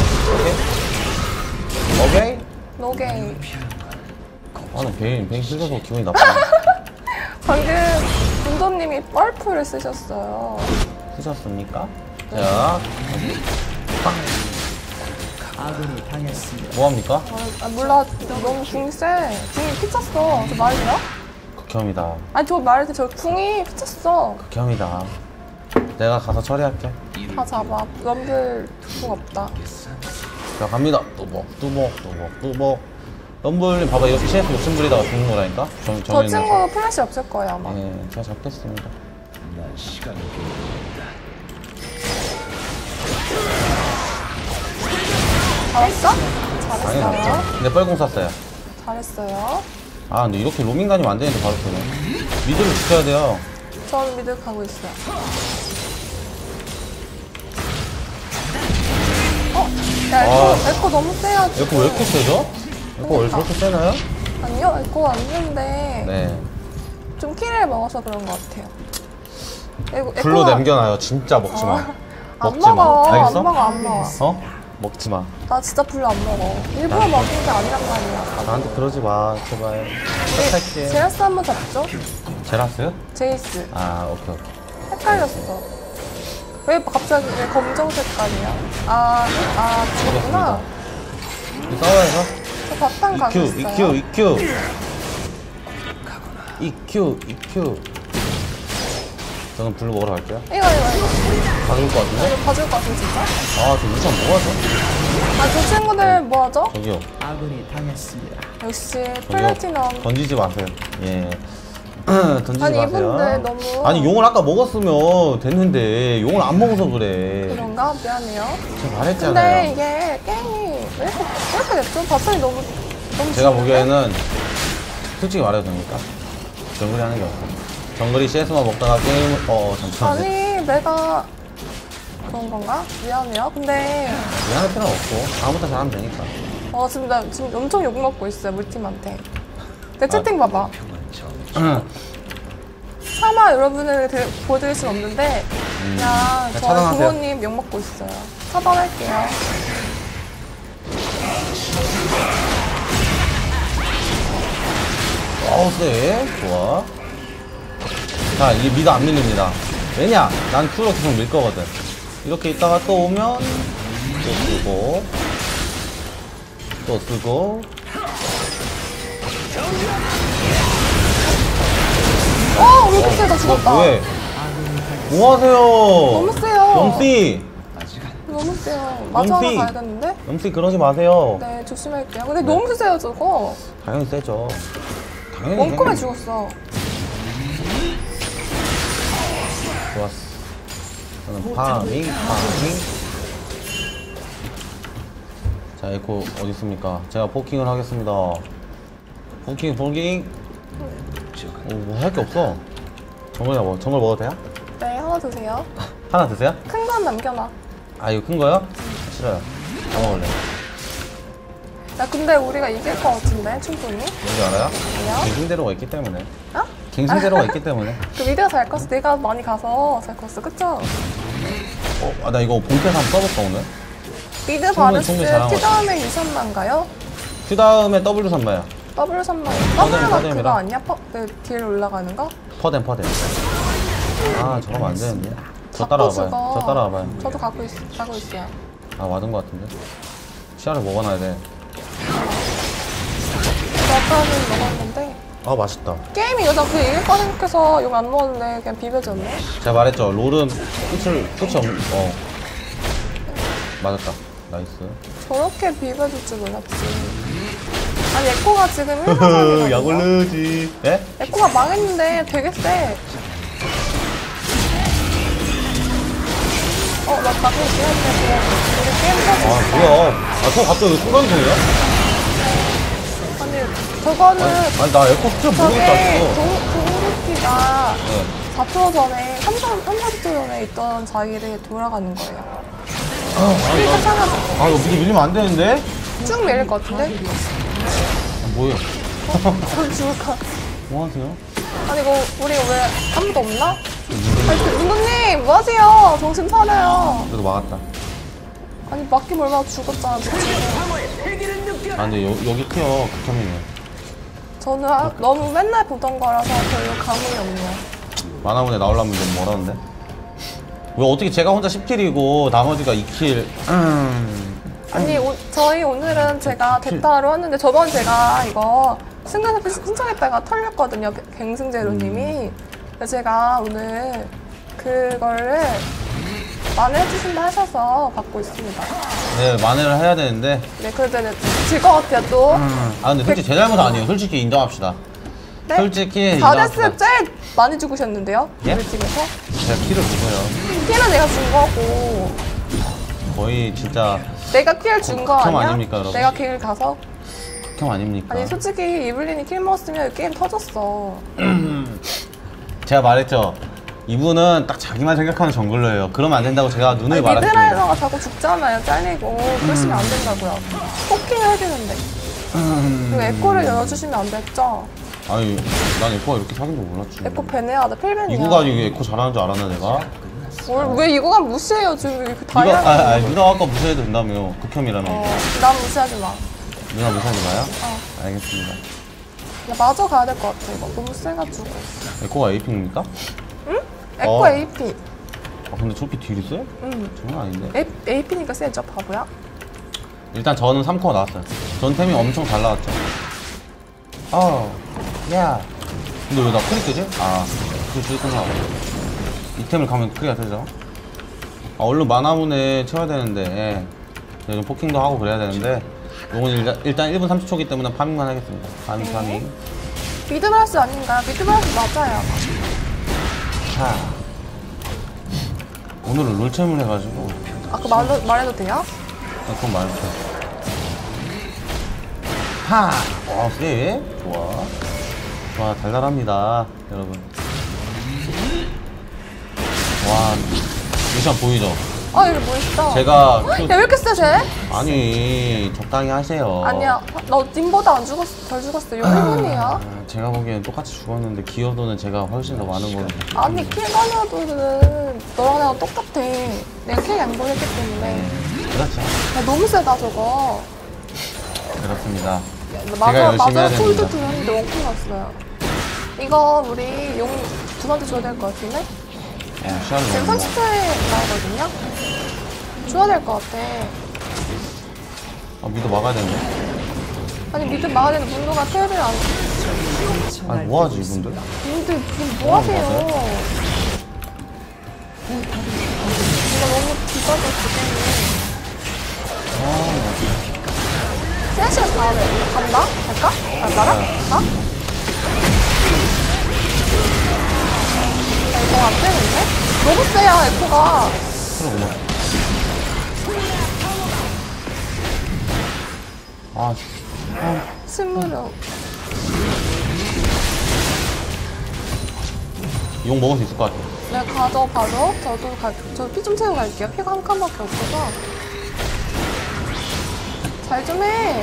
[SPEAKER 1] 오케이? 오케이?
[SPEAKER 2] 노게임.
[SPEAKER 1] 아, 나 베인, 베인 실려서 기분이 나쁘네.
[SPEAKER 2] 방금 군도님이 뻘프를 쓰셨어요.
[SPEAKER 1] 쓰셨습니까? 자,
[SPEAKER 3] 아군이 당했습니다.
[SPEAKER 1] 뭐합니까?
[SPEAKER 2] 아, 아, 몰라. 너무 궁이 세. 궁이 피쳤어. 저 말이야?
[SPEAKER 1] 극혐이다.
[SPEAKER 2] 아니 저 말할 저 궁이 피쳤어.
[SPEAKER 1] 극혐이다. 내가 가서 처리할게.
[SPEAKER 2] 다 잡아. 럼블 궁 없다.
[SPEAKER 1] 자, 갑니다. 뚜벅, 뚜벅, 뚜벅, 뚜벅. 럼블님 봐봐, 이렇게 씨에스 욕심 부리다가 죽는 거라니까? 정,
[SPEAKER 2] 저
[SPEAKER 1] 정해놓은 거.
[SPEAKER 2] 친구 플래시 없을 거예요 아마.
[SPEAKER 1] 네, 제가 잡겠습니다.
[SPEAKER 3] 난 시간을
[SPEAKER 2] 잘했어?
[SPEAKER 1] 당연히
[SPEAKER 2] 잘했어요.
[SPEAKER 1] 잡죠. 근데 뻘공 쐈어요.
[SPEAKER 2] 잘했어요.
[SPEAKER 1] 아, 근데 이렇게 로밍 다니면 안 되는데 바로 쏘네. 미드를 지켜야 돼요.
[SPEAKER 2] 전 미드 가고 있어요. 어? 야, 에코,
[SPEAKER 1] 아.
[SPEAKER 2] 에코 너무 세요.
[SPEAKER 1] 에코 왜 이렇게 세죠? 에코 왜 저렇게 세나요?
[SPEAKER 2] 아니요, 에코 안 세는데
[SPEAKER 1] 네.
[SPEAKER 2] 좀 키를 먹어서 그런 것 같아요. 에코,
[SPEAKER 1] 불로
[SPEAKER 2] 에코가-
[SPEAKER 1] 남겨놔요. 진짜 먹지 마.
[SPEAKER 2] 어. 안
[SPEAKER 1] 먹지 마.
[SPEAKER 2] 먹어.
[SPEAKER 1] 알겠어?
[SPEAKER 2] 안 먹어, 안 먹어.
[SPEAKER 1] 어? 먹지 마.
[SPEAKER 2] 나 진짜 불로 안 먹어. 일부러 먹는 게 아니란 말이야.
[SPEAKER 1] 나한테 그러지 마. 제발.
[SPEAKER 2] 네,
[SPEAKER 1] 부탁할게.
[SPEAKER 2] 제라스 한번 잡죠?
[SPEAKER 1] 제라스?
[SPEAKER 2] 제이스.
[SPEAKER 1] 아, 오케이, 오케이.
[SPEAKER 2] 헷갈렸어. 왜 갑자기 왜 검정 색깔이야? 아, 아, 죽었구나.
[SPEAKER 1] 싸워야죠.
[SPEAKER 2] 저 바탕 가고
[SPEAKER 1] 이큐,
[SPEAKER 2] 있어요.
[SPEAKER 1] 이큐, 이큐. 이큐, 이큐. 저는 블루 먹으러 갈게요.
[SPEAKER 2] 이거, 이거, 이거.
[SPEAKER 1] 가져올 것 같은데?
[SPEAKER 2] 이거 봐줄 것 같은 진짜?
[SPEAKER 1] 아, 저 우산 뭐하죠?
[SPEAKER 2] 아, 저 친구들 뭐 하죠?
[SPEAKER 1] 저기요.
[SPEAKER 3] 아군이 당했습니다.
[SPEAKER 2] 역시
[SPEAKER 1] 저기요.
[SPEAKER 2] 플래티넘.
[SPEAKER 1] 던지지 마세요. 예. 던지지
[SPEAKER 2] 아니,
[SPEAKER 1] 마세요.
[SPEAKER 2] 이분들 너무.
[SPEAKER 1] 아니, 용을 아까 먹었으면 됐는데, 용을 안 먹어서 그래.
[SPEAKER 2] 그런가? 미안해요.
[SPEAKER 1] 제가
[SPEAKER 2] 근데
[SPEAKER 1] 말했잖아요.
[SPEAKER 2] 이게 게임이 왜 이렇게, 왜 이렇게 됐죠? 바탕이 너무, 너무
[SPEAKER 1] 제가
[SPEAKER 2] 좋은데?
[SPEAKER 1] 보기에는, 솔직히 말해도 됩니까? 정글이 하는 게 없어. 정글이 씨에스만 먹다가 게임, 어, 잠시만요.
[SPEAKER 2] 아니, 내가 그런 건가? 미안해요. 근데,
[SPEAKER 1] 미안할 필요는 없고, 다음부터 잘하면 되니까.
[SPEAKER 2] 어, 지금 나 지금 엄청 욕먹고 있어요, 우리 팀한테. 내
[SPEAKER 1] 아.
[SPEAKER 2] 채팅 봐봐. 차마 여러분을 들- 보여드릴 순 없는데, 그냥
[SPEAKER 1] 그냥
[SPEAKER 2] 저희
[SPEAKER 1] 차단하세요.
[SPEAKER 2] 부모님 욕먹고 있어요. 차단할게요.
[SPEAKER 1] 어우, 쎄. 좋아. 자, 이게 미드 안 밀립니다. 왜냐? 난 큐로 계속 밀 거거든. 이렇게 있다가 또 오면, 또 쓰고, 또 쓰고.
[SPEAKER 2] 어, 우리 그때 다 죽었다.
[SPEAKER 1] 왜? 뭐 하세요?
[SPEAKER 2] 너무 세요.
[SPEAKER 1] 염씨!
[SPEAKER 2] 너무 세요. 마저 하나
[SPEAKER 1] 용피.
[SPEAKER 2] 가야겠는데?
[SPEAKER 1] 염씨 그러지 마세요.
[SPEAKER 2] 네, 조심할게요. 근데 너무 세요, 저거.
[SPEAKER 1] 당연히 세죠. 당연히.
[SPEAKER 2] 원컴에
[SPEAKER 1] 세요.
[SPEAKER 2] 죽었어.
[SPEAKER 1] 좋았어. 저는 파밍, 파밍. 자, 에코 어디 있습니까? 제가 포킹을 하겠습니다. 포킹, 포킹. 오, 뭐 할 게 없어. 정글이나 뭐, 정글 먹어도 돼요?
[SPEAKER 2] 네, 하나 드세요.
[SPEAKER 1] 하나 드세요?
[SPEAKER 2] 큰 건 남겨놔.
[SPEAKER 1] 아, 이거 큰 거요? 싫어요. 다 먹을래.
[SPEAKER 2] 야, 근데 우리가 이길 것 같은데, 충분히.
[SPEAKER 1] 뭔지 알아요?
[SPEAKER 2] 왜요?
[SPEAKER 1] 갱신대로가 있기 때문에.
[SPEAKER 2] 어?
[SPEAKER 1] 갱신대로가 있기 때문에.
[SPEAKER 2] 그 미드가 잘 컸어. 내가 많이 가서 잘 컸어. 그쵸?
[SPEAKER 1] 어, 아, 나 이거 본캐서 한번 써볼까, 오늘?
[SPEAKER 2] 미드
[SPEAKER 1] 충분히,
[SPEAKER 2] 바르스
[SPEAKER 1] 충분히 잘한 것
[SPEAKER 2] T 다음에 유선만가요?
[SPEAKER 1] 그 다음에 W 삼바야.
[SPEAKER 2] 더블 삼만.
[SPEAKER 1] 퍼뎀,
[SPEAKER 2] 더블가
[SPEAKER 1] 퍼뎀이랑.
[SPEAKER 2] 그거 아니야? 퍼, 그 뒤에 올라가는 거?
[SPEAKER 1] 퍼뎀, 퍼뎀. 아, 저러면 안 되는데. 저
[SPEAKER 2] 갖고
[SPEAKER 1] 따라와봐요.
[SPEAKER 2] 죽어.
[SPEAKER 1] 저 따라와봐요.
[SPEAKER 2] 저도 갖고, 있, 갖고 있어요.
[SPEAKER 1] 아, 맞은 것 같은데. 시야를 먹어놔야 돼.
[SPEAKER 2] 저 아까는 먹었는데.
[SPEAKER 1] 아, 맛있다.
[SPEAKER 2] 게임이 여자 그 이길 거 생각해서 욕 안 먹었는데 그냥 비벼졌네.
[SPEAKER 1] 제가 말했죠. 롤은 끝을, 끝이 없, 어. 맞았다. 나이스.
[SPEAKER 2] 저렇게 비벼줄 줄 몰랐지. 아니, 에코가 지금 일 사전이거든요.
[SPEAKER 1] 약올르지. 예?
[SPEAKER 2] 에코가 망했는데 되게 세. 어, 나 가끔 지냈는데 우리 게임
[SPEAKER 1] 아,
[SPEAKER 2] 터졌어.
[SPEAKER 1] 뭐야. 아, 저 갑자기 순간이동이야?
[SPEAKER 2] 아니, 저거는
[SPEAKER 1] 아니, 나 에코 스킬 모르겠다,
[SPEAKER 2] 저게
[SPEAKER 1] 지금.
[SPEAKER 2] 동루키가
[SPEAKER 1] 네.
[SPEAKER 2] 사 초 전에, 삼, 삼, 사 초 전에 있던 자기를 돌아가는 거예요.
[SPEAKER 1] 아, 아니, 나,
[SPEAKER 2] 괜찮아서
[SPEAKER 1] 아, 이거 미리 밀리면 안 되는데?
[SPEAKER 2] 쭉 밀릴 것 같은데?
[SPEAKER 1] 아, 뭐예요?
[SPEAKER 2] 전 죽을 것 같아.
[SPEAKER 1] 뭐 하세요?
[SPEAKER 2] 아니, 이거 우리 왜 아무도 없나? 아니, 문도님, 뭐 하세요? 정신 차려요.
[SPEAKER 1] 그래도 막았다.
[SPEAKER 2] 아니, 맞기 얼마나 죽었잖아, 지금.
[SPEAKER 1] 아, 근데 여, 여기 티어 극혐이네.
[SPEAKER 2] 저는 아- 너무 맨날 보던 거라서 별로 감흥이 없네요.
[SPEAKER 1] 만화문에 나오려면 너무 멀었는데. 왜 어떻게 제가 혼자 십 킬이고 나머지가 이 킬. 음.
[SPEAKER 2] 아니, 오, 저희 오늘은 제가 대타로 했는데 저번 제가 이거 승강 신청했다가 털렸거든요, 갱승제로님이. 그래서 제가 오늘 그거를 만회해주신다 하셔서 받고 있습니다.
[SPEAKER 1] 네, 만회를 해야 되는데.
[SPEAKER 2] 네, 그래도 질 것 같아요, 또.
[SPEAKER 1] 아, 근데 솔직히 제 잘못 아니에요. 솔직히 인정합시다.
[SPEAKER 2] 네?
[SPEAKER 1] 솔직히
[SPEAKER 2] 사 데스
[SPEAKER 1] 인정합시다.
[SPEAKER 2] 제일 많이 죽으셨는데요?
[SPEAKER 1] 예?
[SPEAKER 2] 우리 팀에서?
[SPEAKER 1] 제가 키를 보세요.
[SPEAKER 2] 키는 내가 준 거고.
[SPEAKER 1] 거의 진짜
[SPEAKER 2] 내가 킬 준 거
[SPEAKER 1] 극혐
[SPEAKER 2] 아니야?
[SPEAKER 1] 아닙니까, 여러분?
[SPEAKER 2] 내가 킬 가서?
[SPEAKER 1] 극혐 아닙니까?
[SPEAKER 2] 아니, 솔직히 이블린이 킬 먹었으면 게임 터졌어.
[SPEAKER 1] 제가 말했죠. 이분은 딱 자기만 생각하는 정글러예요. 그러면 안 된다고 제가 눈을
[SPEAKER 2] 아니,
[SPEAKER 1] 말했습니다.
[SPEAKER 2] 미드라이너가 자꾸 죽잖아요, 잘리고. 그러시면 안 된다고요. 포킹을 해야 되는데. 그리고 에코를 열어주시면 안 됐죠?
[SPEAKER 1] 아니, 난 에코가 이렇게 사귄 줄 몰랐지.
[SPEAKER 2] 에코 배내야 돼, 필벤이야.
[SPEAKER 1] 이구가 이게 에코 잘하는 줄 알았나 내가?
[SPEAKER 2] 뭘, 왜 이거가 무시해요, 지금 이렇게
[SPEAKER 1] 누가,
[SPEAKER 2] 다이아.
[SPEAKER 1] 아, 아, 누가 아까 무시해도 된다며. 극혐이라며.
[SPEAKER 2] 어, 난 무시하지 마.
[SPEAKER 1] 누나 무시하지 마요?
[SPEAKER 2] 어.
[SPEAKER 1] 알겠습니다.
[SPEAKER 2] 나 마저 가야 될 것 같아, 이거. 너무 세가지고.
[SPEAKER 1] 에코가 에이핑입니까?
[SPEAKER 2] 에코
[SPEAKER 1] 어.
[SPEAKER 2] 에이피.
[SPEAKER 1] 아 근데 저렇게 딜이 세?
[SPEAKER 2] 응.
[SPEAKER 1] 장난 아닌데?
[SPEAKER 2] 에이피니까 세죠, 바보야?
[SPEAKER 1] 일단 저는 삼 코어 나왔어요. 전 템이 엄청 잘 나왔죠. 어, 야. 근데 왜 나 크리 뜨지? 아, 크리 뜨구나. 이 템을 가면 크리가 뜨죠. 아, 얼른 마나문에 채워야 되는데, 요즘 포킹도 하고 그래야 되는데, 요건 일단, 일단 일 분 삼십 초기 때문에 파밍만 하겠습니다. 파밍,
[SPEAKER 2] 네.
[SPEAKER 1] 파밍.
[SPEAKER 2] 미드브라스 아닌가요? 미드브라스 맞아요.
[SPEAKER 1] 자. 오늘은 롤챔을 해가지고.
[SPEAKER 2] 아까 말, 말해도 돼요?
[SPEAKER 1] 아, 그건 말해줘. 하! 와, 쎄. 좋아. 좋아, 달달합니다. 여러분. 와, 미션 보이죠?
[SPEAKER 2] 아, 여기 뭐 있어?
[SPEAKER 1] 제가.
[SPEAKER 2] 야, 왜 이렇게 세, 쟤?
[SPEAKER 1] 아니, 적당히 하세요.
[SPEAKER 2] 아니야. 너 님보다 안 죽었어. 덜 죽었어. 용 일 분이야.
[SPEAKER 1] 아, 제가 보기엔 똑같이 죽었는데, 기여도는 제가 훨씬 더 많은 거로.
[SPEAKER 2] 아니, 킬가나도는 너랑 나랑 똑같아. 내가 킬 양보했기 때문에.
[SPEAKER 1] 그렇죠.
[SPEAKER 2] 야, 너무 세다, 저거.
[SPEAKER 1] 그렇습니다.
[SPEAKER 2] 맞아,
[SPEAKER 1] 열심히
[SPEAKER 2] 맞아.
[SPEAKER 1] 해야
[SPEAKER 2] 폴드
[SPEAKER 1] 됩니다.
[SPEAKER 2] 들었는데 원킬 났어요. 이거 우리 용 두한테 줘야 될 것 같은데?
[SPEAKER 1] 어, 시간이
[SPEAKER 2] 지금
[SPEAKER 1] 너무
[SPEAKER 2] 삼십 초에 나오거든요? 줘야 될 것 같아.
[SPEAKER 1] 아, 미드 막아야 되는데.
[SPEAKER 2] 아니, 미드 막아야 되는 분노가 테를 안.
[SPEAKER 1] 아니, 뭐하지, 이분들?
[SPEAKER 2] 분들, 지금 뭐 하세요? 이거 너무 비싸졌어, 게임이. 세시간 가야 돼. 간다? 갈까? 갈까라? 가? 야, 이거 안 되는데? 너무 세야, 에코가.
[SPEAKER 1] 그러구나. 아, 아,
[SPEAKER 2] 스물어.
[SPEAKER 1] 욕 먹을 수 있을 것 같아.
[SPEAKER 2] 네, 가져, 가져. 저도 가, 저 피 좀 채우고 갈게요. 피가 한 칸밖에 없어서. 잘 좀 해.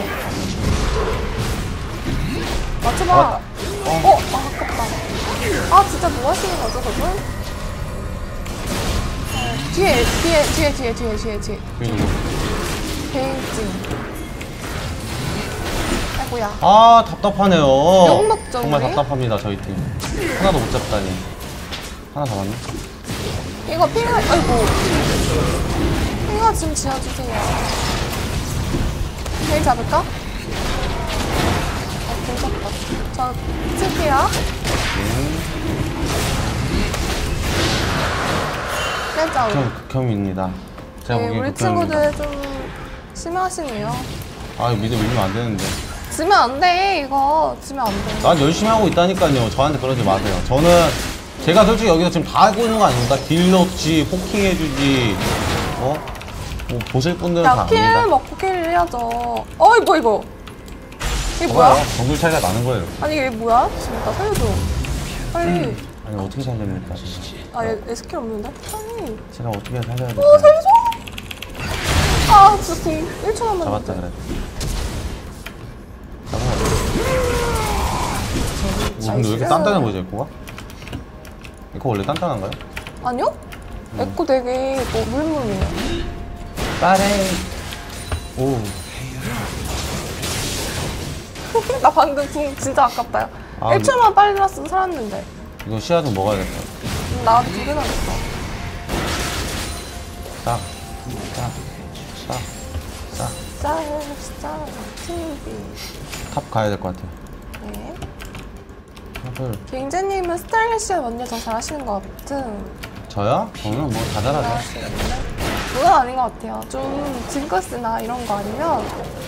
[SPEAKER 2] 맞춰봐.
[SPEAKER 1] 아,
[SPEAKER 2] 어, 어, 아, 아깝다. 아, 진짜 뭐 하시는 거죠, 저분? 어, 뒤에, 뒤에, 뒤에, 뒤에, 뒤에, 뒤에, 뒤에.
[SPEAKER 1] 이거 뭐.
[SPEAKER 2] 베인징. 아이고야.
[SPEAKER 1] 아, 답답하네요.
[SPEAKER 2] 욕 먹죠,
[SPEAKER 1] 정말
[SPEAKER 2] 우리?
[SPEAKER 1] 답답합니다, 저희 팀. 하나도 못 잡다니. 하나 잡았네.
[SPEAKER 2] 이거 피가, 아이고. 피가 좀 지어주세요. 베인 잡을까? 아, 괜찮다. 저, 칠게요. 빼자, 우리.
[SPEAKER 1] 극혐, 극혐입니다. 제가
[SPEAKER 2] 네,
[SPEAKER 1] 보기엔
[SPEAKER 2] 우리
[SPEAKER 1] 극혐입니다.
[SPEAKER 2] 친구들 좀 심하시네요.
[SPEAKER 1] 아, 이거 미드 밀리면 안 되는데.
[SPEAKER 2] 지면 안 돼, 이거. 지면 안 돼.
[SPEAKER 1] 난 열심히 하고 있다니까요. 저한테 그러지 마세요. 저는 제가 솔직히 여기서 지금 다 하고 있는 거 아닙니까? 딜 넣지, 포킹해주지, 어? 뭐 보실 분들은 다
[SPEAKER 2] 야, 킬
[SPEAKER 1] 압니다.
[SPEAKER 2] 먹고 킬 해야죠. 어이, 뭐, 이거. 이게 뭐야?
[SPEAKER 1] 뭐야? 정글 차이가 나는 거예요.
[SPEAKER 2] 아니, 이게 뭐야? 진짜 살려줘. 빨리.
[SPEAKER 1] 아니 어떻게 살립니까?
[SPEAKER 2] 아, 얘, 얘 스킬 없는데? 빨리.
[SPEAKER 1] 제가 어떻게 살려야 될까요?
[SPEAKER 2] 어, 살려줘! 아, 진짜 궁 일 초 남았는데.
[SPEAKER 1] 잡았다 그래. 잡아야 돼. 오, 근데 왜 이렇게 단단해 보이죠, 에코가? 에코 원래 단단한가요?
[SPEAKER 2] 아니요? 에코 되게 뭐 물물이에요.
[SPEAKER 1] 빠레. 오.
[SPEAKER 2] 나 방금 궁 진짜 아깝다.
[SPEAKER 1] 아,
[SPEAKER 2] 일 초만 빨리 났으면 살았는데.
[SPEAKER 1] 이거 씨앗 좀 먹어야겠다.
[SPEAKER 2] 음, 나한테 두 개나 줬어.
[SPEAKER 1] 싹. 싹. 싹. 싹.
[SPEAKER 2] 짤, 짤, 티비.
[SPEAKER 1] 탑 가야 될 것 같아.
[SPEAKER 2] 네.
[SPEAKER 1] 탑을.
[SPEAKER 2] 갱제님은 스타일리시한 언니 더 잘하시는 것 같은.
[SPEAKER 1] 저요? 저는 뭐 다 잘하죠.
[SPEAKER 2] 잘하시는데? 그건 아닌 것 같아요. 좀 징크스나 이런 거 아니면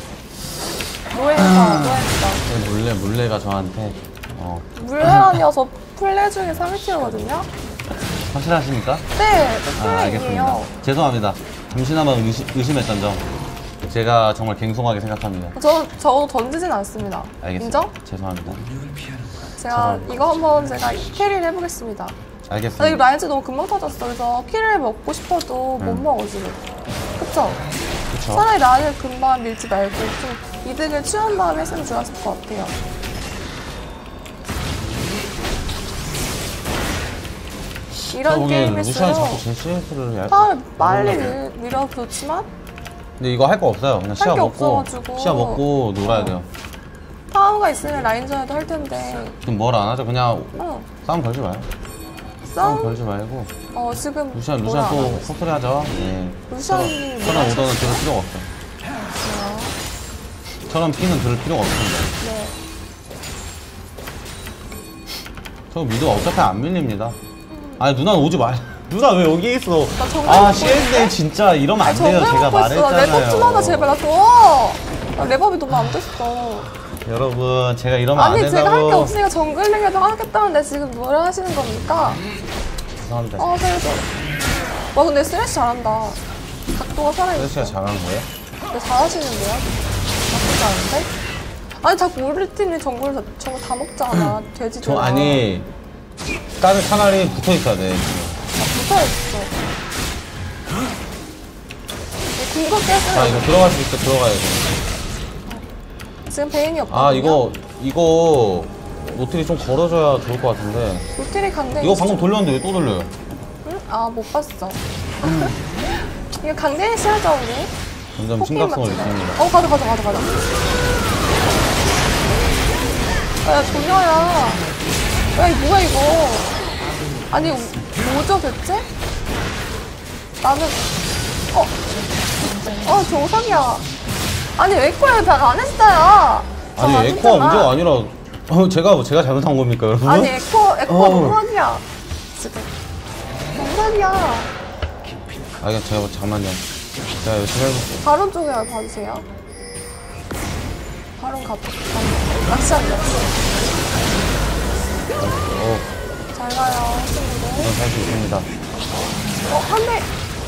[SPEAKER 2] 노예가, 노예가.
[SPEAKER 1] 물레, 물레가 저한테, 어.
[SPEAKER 2] 물레 아니어서 플레 중에 삼 위 티어거든요?
[SPEAKER 1] 확실하십니까?
[SPEAKER 2] 네, 저
[SPEAKER 1] 아, 알겠습니다.
[SPEAKER 2] 플레이예요.
[SPEAKER 1] 죄송합니다. 잠시나마 의심, 의심했던 점. 제가 정말 갱송하게 생각합니다.
[SPEAKER 2] 저, 저 던지진 않습니다.
[SPEAKER 1] 알겠습니다.
[SPEAKER 2] 인정?
[SPEAKER 1] 죄송합니다.
[SPEAKER 2] 제가
[SPEAKER 1] 죄송합니다.
[SPEAKER 2] 이거 한번 제가 캐리를 해보겠습니다. 아, 이
[SPEAKER 1] 알겠습니다.
[SPEAKER 2] 라인즈 너무 금방 터졌어. 그래서 키를 먹고 싶어도 못
[SPEAKER 1] 음.
[SPEAKER 2] 먹어, 지금. 그쵸?
[SPEAKER 1] 그쵸?
[SPEAKER 2] 차라리 라인을 금방 밀지 말고 좀 이득을 취한 다음에 했으면 좋았을 것 같아요.
[SPEAKER 1] 제가
[SPEAKER 2] 이런
[SPEAKER 1] 보기엔 루시안이
[SPEAKER 2] 게임일수록
[SPEAKER 1] 자꾸 제 씨에스를 얇
[SPEAKER 2] 차라리 빨리 밀- 밀어두지만
[SPEAKER 1] 근데 이거 할 거 없어요. 그냥 시야
[SPEAKER 2] 게
[SPEAKER 1] 먹고,
[SPEAKER 2] 없어가지고.
[SPEAKER 1] 시야 먹고 놀아야 돼요.
[SPEAKER 2] 파워가 있으면 라인전에도 할 텐데
[SPEAKER 1] 그럼 뭘 안 하죠? 그냥
[SPEAKER 2] 어,
[SPEAKER 1] 싸움 걸지 마요.
[SPEAKER 2] 썸?
[SPEAKER 1] 걸지 말고.
[SPEAKER 2] 어 지금
[SPEAKER 1] 루시안,
[SPEAKER 2] 뭐라
[SPEAKER 1] 루시안
[SPEAKER 2] 안
[SPEAKER 1] 또
[SPEAKER 2] 하고 있어?
[SPEAKER 1] 커플 하죠. 네.
[SPEAKER 2] 루시안이
[SPEAKER 1] 천원 오더는 들을 필요가 없어.
[SPEAKER 2] 뭐야?
[SPEAKER 1] 천원 피는 들을 필요가 없습니다.
[SPEAKER 2] 네.
[SPEAKER 1] 저 미드가 어차피 안 밀립니다. 아니, 누나 오지 말. 누나 왜 여기 있어?
[SPEAKER 2] 나 정글
[SPEAKER 1] 아,
[SPEAKER 2] 먹고
[SPEAKER 1] 씨에스에이
[SPEAKER 2] 있는데?
[SPEAKER 1] 진짜 이러면 안 돼요.
[SPEAKER 2] 정글
[SPEAKER 1] 제가
[SPEAKER 2] 먹고 있어. 나 랩업 좀 하자 제발
[SPEAKER 1] 말했잖아요.
[SPEAKER 2] 나 줘. 나 랩업이 너무 안 됐어.
[SPEAKER 1] 여러분, 제가 이러면 안
[SPEAKER 2] 아니
[SPEAKER 1] 된다고.
[SPEAKER 2] 제가 할 게 없으니까 정글링에도 하겠다는데 지금 뭐라 하시는 겁니까?
[SPEAKER 1] 죄송합니다.
[SPEAKER 2] 어 살려줘. 와 근데 쓰레쉬 잘한다. 각도가 살아있어.
[SPEAKER 1] 쓰레쉬가 잘하는 거예요?
[SPEAKER 2] 근데 잘하시는데요? 나쁘지 않은데? 아니 자꾸 우리 팀이 정글 다, 정글 다 먹잖아. 돼지들.
[SPEAKER 1] 저 아니 다른 차라리 붙어 있어야 돼.
[SPEAKER 2] 붙어있어. 궁극
[SPEAKER 1] 자,
[SPEAKER 2] 깨서
[SPEAKER 1] 이거 들어갈 수 있어. 들어가야 돼.
[SPEAKER 2] 지금 베인이 없거든요.
[SPEAKER 1] 아, 이거 이거 노트리 좀 걸어줘야 좋을 것 같은데.
[SPEAKER 2] 노틸이 강대.
[SPEAKER 1] 이거 방금 돌렸는데 왜 또 돌려요?
[SPEAKER 2] 응? 아 못 봤어. 이거 강대인 씨하자 우리.
[SPEAKER 1] 점점
[SPEAKER 2] 포킹
[SPEAKER 1] 심각성을
[SPEAKER 2] 맞추네.
[SPEAKER 1] 느낍니다.
[SPEAKER 2] 어 가자 가자 가자 가자. 아, 야 조녀야. 야 이거 뭐야 이거. 아니 뭐죠 대체? 나는 어. 어 정상이야. 아니 에코를 별안 했어요. 저
[SPEAKER 1] 아니
[SPEAKER 2] 안
[SPEAKER 1] 에코가
[SPEAKER 2] 했잖아.
[SPEAKER 1] 문제가 아니라 어, 제가 제가 잘못한 겁니까, 여러분?
[SPEAKER 2] 아니 에코 에코
[SPEAKER 1] 어.
[SPEAKER 2] 정상이야. 지금 정상이야.
[SPEAKER 1] 아, 이거 제가 잠깐만요. 제가 열심히 해볼게요.
[SPEAKER 2] 바론 쪽에 봐주세요. 바론 가. 낚시한 낚시.
[SPEAKER 1] 어,
[SPEAKER 2] 잘 가요 친구들.
[SPEAKER 1] 이건 살 수 있습니다.
[SPEAKER 2] 어 한 대.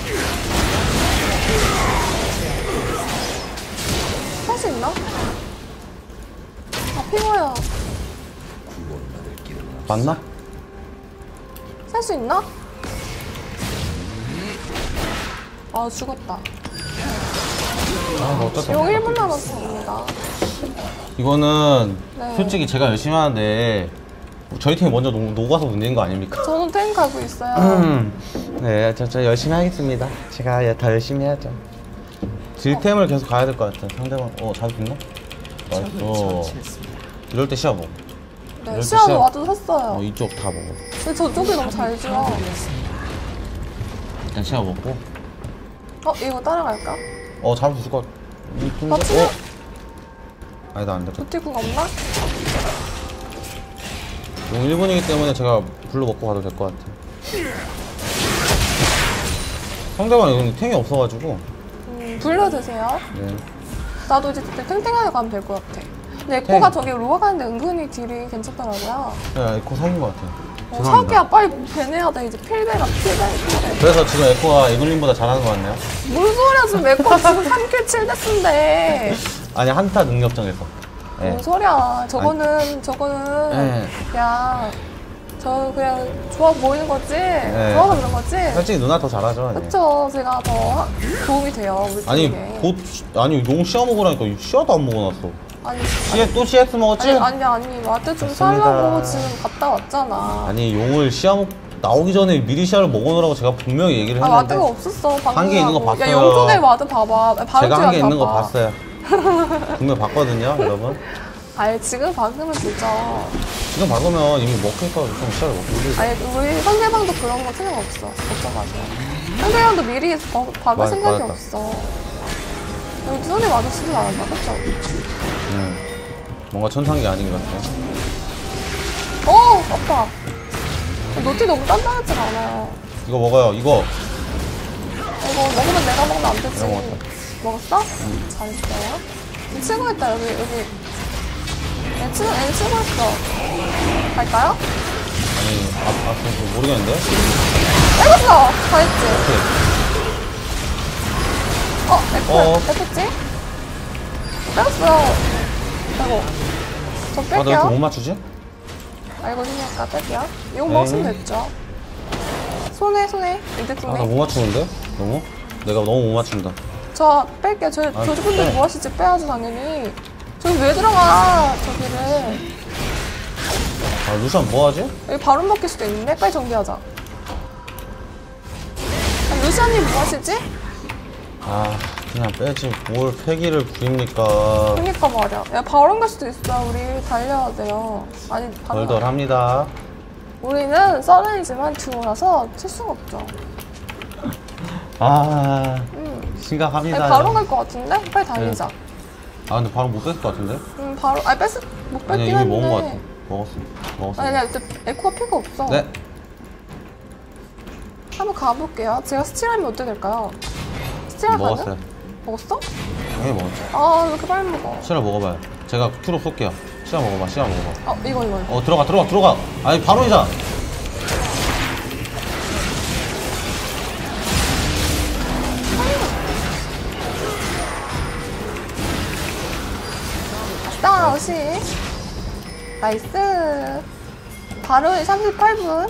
[SPEAKER 2] 할 수 있나? 아 핑어야.
[SPEAKER 1] 맞나?
[SPEAKER 2] 살 수 있나? 아 죽었다.
[SPEAKER 1] 아, 뭐 어쩔 수
[SPEAKER 2] 용
[SPEAKER 1] 없어.
[SPEAKER 2] 일 분 남았습니다.
[SPEAKER 1] 이거는
[SPEAKER 2] 네.
[SPEAKER 1] 솔직히 제가 열심히 하는데 저희 팀이 먼저 녹, 녹아서 문제인 거 아닙니까?
[SPEAKER 2] 저는 탱 가고 있어요.
[SPEAKER 1] 음. 네, 저, 저 열심히 하겠습니다. 제가 예, 다 열심히 해야죠. 딜템을 계속 가야 될 것 같아. 상대방, 어, 잡을 수 있나? 나이스.
[SPEAKER 3] 처치했습니다.
[SPEAKER 1] 이럴 때 시야 먹어.
[SPEAKER 2] 네,
[SPEAKER 1] 이럴 때
[SPEAKER 2] 시야도
[SPEAKER 1] 시야-
[SPEAKER 2] 와도 샀어요.
[SPEAKER 1] 어, 이쪽 다 먹어.
[SPEAKER 2] 근데 저쪽이 너무 잘 줘.
[SPEAKER 1] 일단 시야 먹고.
[SPEAKER 2] 어 이거 따라갈까?
[SPEAKER 1] 어, 잡을 수 있을 것 같아. 이 근데-
[SPEAKER 2] 맞추네?
[SPEAKER 1] 어? 아니다, 안 돼.
[SPEAKER 2] 도티궁 없나?
[SPEAKER 1] 용 일 분이기 때문에 제가 불러 먹고 가도 될 것 같아. 상대방이 근데 탱이 없어가지고.
[SPEAKER 2] 음, 불러드세요.
[SPEAKER 1] 네.
[SPEAKER 2] 나도 이제 그때 탱탱하게 가면 될 것 같아. 근데 에코가
[SPEAKER 1] 탱.
[SPEAKER 2] 저기 로아 가는데 은근히 딜이 괜찮더라고요.
[SPEAKER 1] 야, 에코 사귄 것 같아.
[SPEAKER 2] 어,
[SPEAKER 1] 죄송합니다.
[SPEAKER 2] 사기야 빨리 배내야 돼. 이제 필배가 필배 필배.
[SPEAKER 1] 그래서 지금 에코가 이글린보다 잘하는 것 같네요.
[SPEAKER 2] 뭔 소리야 지금 에코 지금 삼 킬 칠 데스인데.
[SPEAKER 1] 아니, 한타 능력정에서. 네.
[SPEAKER 2] 뭔 소리야. 저거는 저거는
[SPEAKER 1] 네.
[SPEAKER 2] 그냥 저 그냥 좋아 보이는 거지. 좋아서 그런 거지.
[SPEAKER 1] 솔직히 누나 더 잘하죠. 네.
[SPEAKER 2] 그쵸. 제가 더 하- 도움이 돼요. 우리
[SPEAKER 1] 아니,
[SPEAKER 2] 팀에.
[SPEAKER 1] 곧, 시- 아니, 용 씨앗 먹으라니까 씨앗도 안 먹어놨어.
[SPEAKER 2] 아니
[SPEAKER 1] 씨앗, 또 씨앗 먹었지?
[SPEAKER 2] 아니 아니 아니 와드 좀
[SPEAKER 1] 좋습니다.
[SPEAKER 2] 살라고 지금 갔다 왔잖아.
[SPEAKER 1] 아니, 용을 씨앗 먹, 나오기 전에 미리 씨앗을 먹어놓으라고 제가 분명히 얘기를
[SPEAKER 2] 아
[SPEAKER 1] 했는데.
[SPEAKER 2] 와드가 없었어 방금.
[SPEAKER 1] 한개 있는 거 봤어요.
[SPEAKER 2] 야 영준의 와드 봐봐. 바로
[SPEAKER 1] 제가 한 개 있는 거
[SPEAKER 2] 봐봐.
[SPEAKER 1] 봤어요. 분명 봤거든요, 여러분.
[SPEAKER 2] 아니 지금 박으면 되죠.
[SPEAKER 1] 지금 박으면 이미 먹힐까 좀 씨앗을 먹고.
[SPEAKER 2] 아니 우리 상대방도 그런 거 생각 없어. 걱정 마세요. 상대방도 미리 버, 박을
[SPEAKER 1] 맞-
[SPEAKER 2] 생각이
[SPEAKER 1] 맞았다.
[SPEAKER 2] 없어. 여기 손에 와드 쓰지 않았나 그쵸?
[SPEAKER 1] 음, 뭔가 천상이 아닌 것 같아요.
[SPEAKER 2] 어 아파. 노티 너무 단단하지가 않아요.
[SPEAKER 1] 이거 먹어요, 이거.
[SPEAKER 2] 이거 먹으면 내가 먹으면 안 되지.
[SPEAKER 1] 내가 먹었다.
[SPEAKER 2] 먹었어? 잘했어요. 치고 있다 여기 여기. 얘 치고 얘 치고 있어. 갈까요?
[SPEAKER 1] 아니, 아, 아, 그 모르겠는데?
[SPEAKER 2] 빼갔어. 잘했지.
[SPEAKER 1] 오케이.
[SPEAKER 2] 어 에코
[SPEAKER 1] 어.
[SPEAKER 2] 에코지? 빼갔어요. 아이고. 저
[SPEAKER 1] 아, 나 왜
[SPEAKER 2] 뺄게요.
[SPEAKER 1] 이렇게 못 맞추지?
[SPEAKER 2] 알고 있으니까 뺄게요. 이거
[SPEAKER 1] 네.
[SPEAKER 2] 먹으면 됐죠. 손에 손에 이득
[SPEAKER 1] 아, 나
[SPEAKER 2] 손에.
[SPEAKER 1] 못 맞추는데? 너무? 내가 너무 못 맞춘다.
[SPEAKER 2] 저 뺄게요. 저
[SPEAKER 1] 아,
[SPEAKER 2] 저분들
[SPEAKER 1] 빼.
[SPEAKER 2] 뭐 하시지? 빼야죠 당연히. 저기 왜 들어가 저기를.
[SPEAKER 1] 아, 루시안 뭐 하지?
[SPEAKER 2] 여기 바로 먹힐 수도 있는데 빨리 정비하자. 아, 루시아님 뭐 하시지?
[SPEAKER 1] 아, 그냥 빼지. 뭘 패기를 부립니까?
[SPEAKER 2] 그니까 말이야. 야 바로 갈 수도 있어. 우리 달려야 돼요. 아니 바로.
[SPEAKER 1] 덜덜합니다.
[SPEAKER 2] 우리는 썰렌이지만 듀오라서 칠 수가 없죠.
[SPEAKER 1] 아
[SPEAKER 2] 음.
[SPEAKER 1] 심각합니다.
[SPEAKER 2] 아니, 바로 갈 것 같은데? 빨리 달리자.
[SPEAKER 1] 아 근데 바로 못 뺐을 것 같은데?
[SPEAKER 2] 음, 바로, 아니, 뺐, 못
[SPEAKER 1] 아니
[SPEAKER 2] 뺐긴
[SPEAKER 1] 이미
[SPEAKER 2] 했는데.
[SPEAKER 1] 먹은 것 같아. 먹었어. 먹었어.
[SPEAKER 2] 아니, 아니, 근데 에코가 필요가 없어.
[SPEAKER 1] 네.
[SPEAKER 2] 한번 가볼게요. 제가 스틸하면 어떻게 될까요? 스틸할 가능?
[SPEAKER 1] 먹었어요.
[SPEAKER 2] 먹었어?
[SPEAKER 1] 당연히 먹었죠.
[SPEAKER 2] 아, 왜 이렇게 빨리 먹어?
[SPEAKER 1] 시라 먹어봐요. 제가 큐로 쏠게요. 시라 먹어봐. 시라 먹어봐.
[SPEAKER 2] 어, 이거, 이거. 이거.
[SPEAKER 1] 어 들어가 들어가 들어가. 아니 바로이자.
[SPEAKER 2] 다운시. 나이스. 바로 삼십팔 분.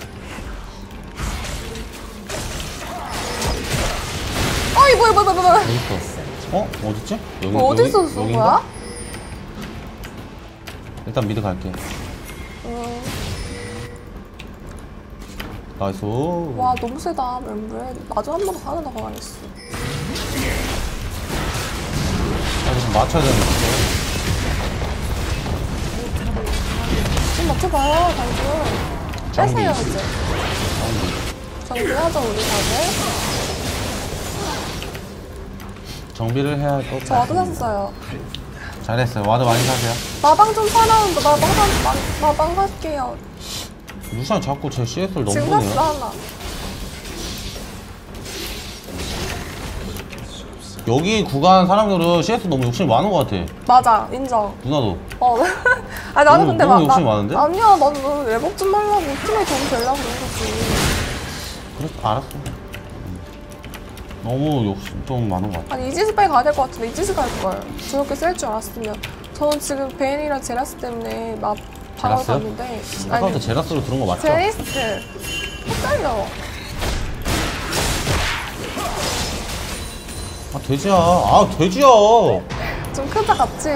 [SPEAKER 2] 어이, 뭐야, 뭐야, 뭐야, 뭐야.
[SPEAKER 1] 어디 있어? 어 어딨지? 여기
[SPEAKER 2] 어, 어디서
[SPEAKER 1] 여기-
[SPEAKER 2] 쏜
[SPEAKER 1] 여긴가?
[SPEAKER 2] 거야?
[SPEAKER 1] 일단 미드 갈게.
[SPEAKER 2] 음.
[SPEAKER 1] 나이스.
[SPEAKER 2] 와, 너무 세다, 멤버에. 마저 한 번 더 하는 거 가만있어.
[SPEAKER 1] 아, 좀 맞춰야 되는데.
[SPEAKER 2] 좀 맞춰봐요, 방금.
[SPEAKER 1] 정비.
[SPEAKER 2] 빼세요, 이제. 정비하자, 우리 다들.
[SPEAKER 1] 정비를 해야 할 것
[SPEAKER 2] 저 와드 샀어요.
[SPEAKER 1] 잘했어요. 와드 많이 사세요.
[SPEAKER 2] 마방 좀 사나운데, 마방 사, 마, 마방 살게요.
[SPEAKER 1] 루시안 자꾸 제 씨에스를
[SPEAKER 2] 지금
[SPEAKER 1] 넘보네요.
[SPEAKER 2] 샀어, 하나.
[SPEAKER 1] 여기 구간 사람들은 씨에스 너무 욕심이 많은 것 같아.
[SPEAKER 2] 맞아, 인정.
[SPEAKER 1] 누나도.
[SPEAKER 2] 어. 아, 나는
[SPEAKER 1] 너무-
[SPEAKER 2] 근데
[SPEAKER 1] 너무
[SPEAKER 2] 막.
[SPEAKER 1] 욕심이 많은데?
[SPEAKER 2] 아니야, 나는 외복 좀 하려고 팀에 도움 되려고 그런 거지.
[SPEAKER 1] 그래 알았어. 너무 욕심 좀 많은 것 같아.
[SPEAKER 2] 아니, 이지스 빨리 가야 될 것 같은데, 이지스 갈걸. 저렇게 셀 줄 알았으면. 저는 지금 베인이랑 제라스 때문에 막 방어
[SPEAKER 1] 제라스요?
[SPEAKER 2] 갔는데.
[SPEAKER 1] 아까부터 제라스로 들은 거 맞죠?
[SPEAKER 2] 제이스. 헷갈려.
[SPEAKER 1] 아 돼지야. 아 돼지야.
[SPEAKER 2] 좀 크다, 같이.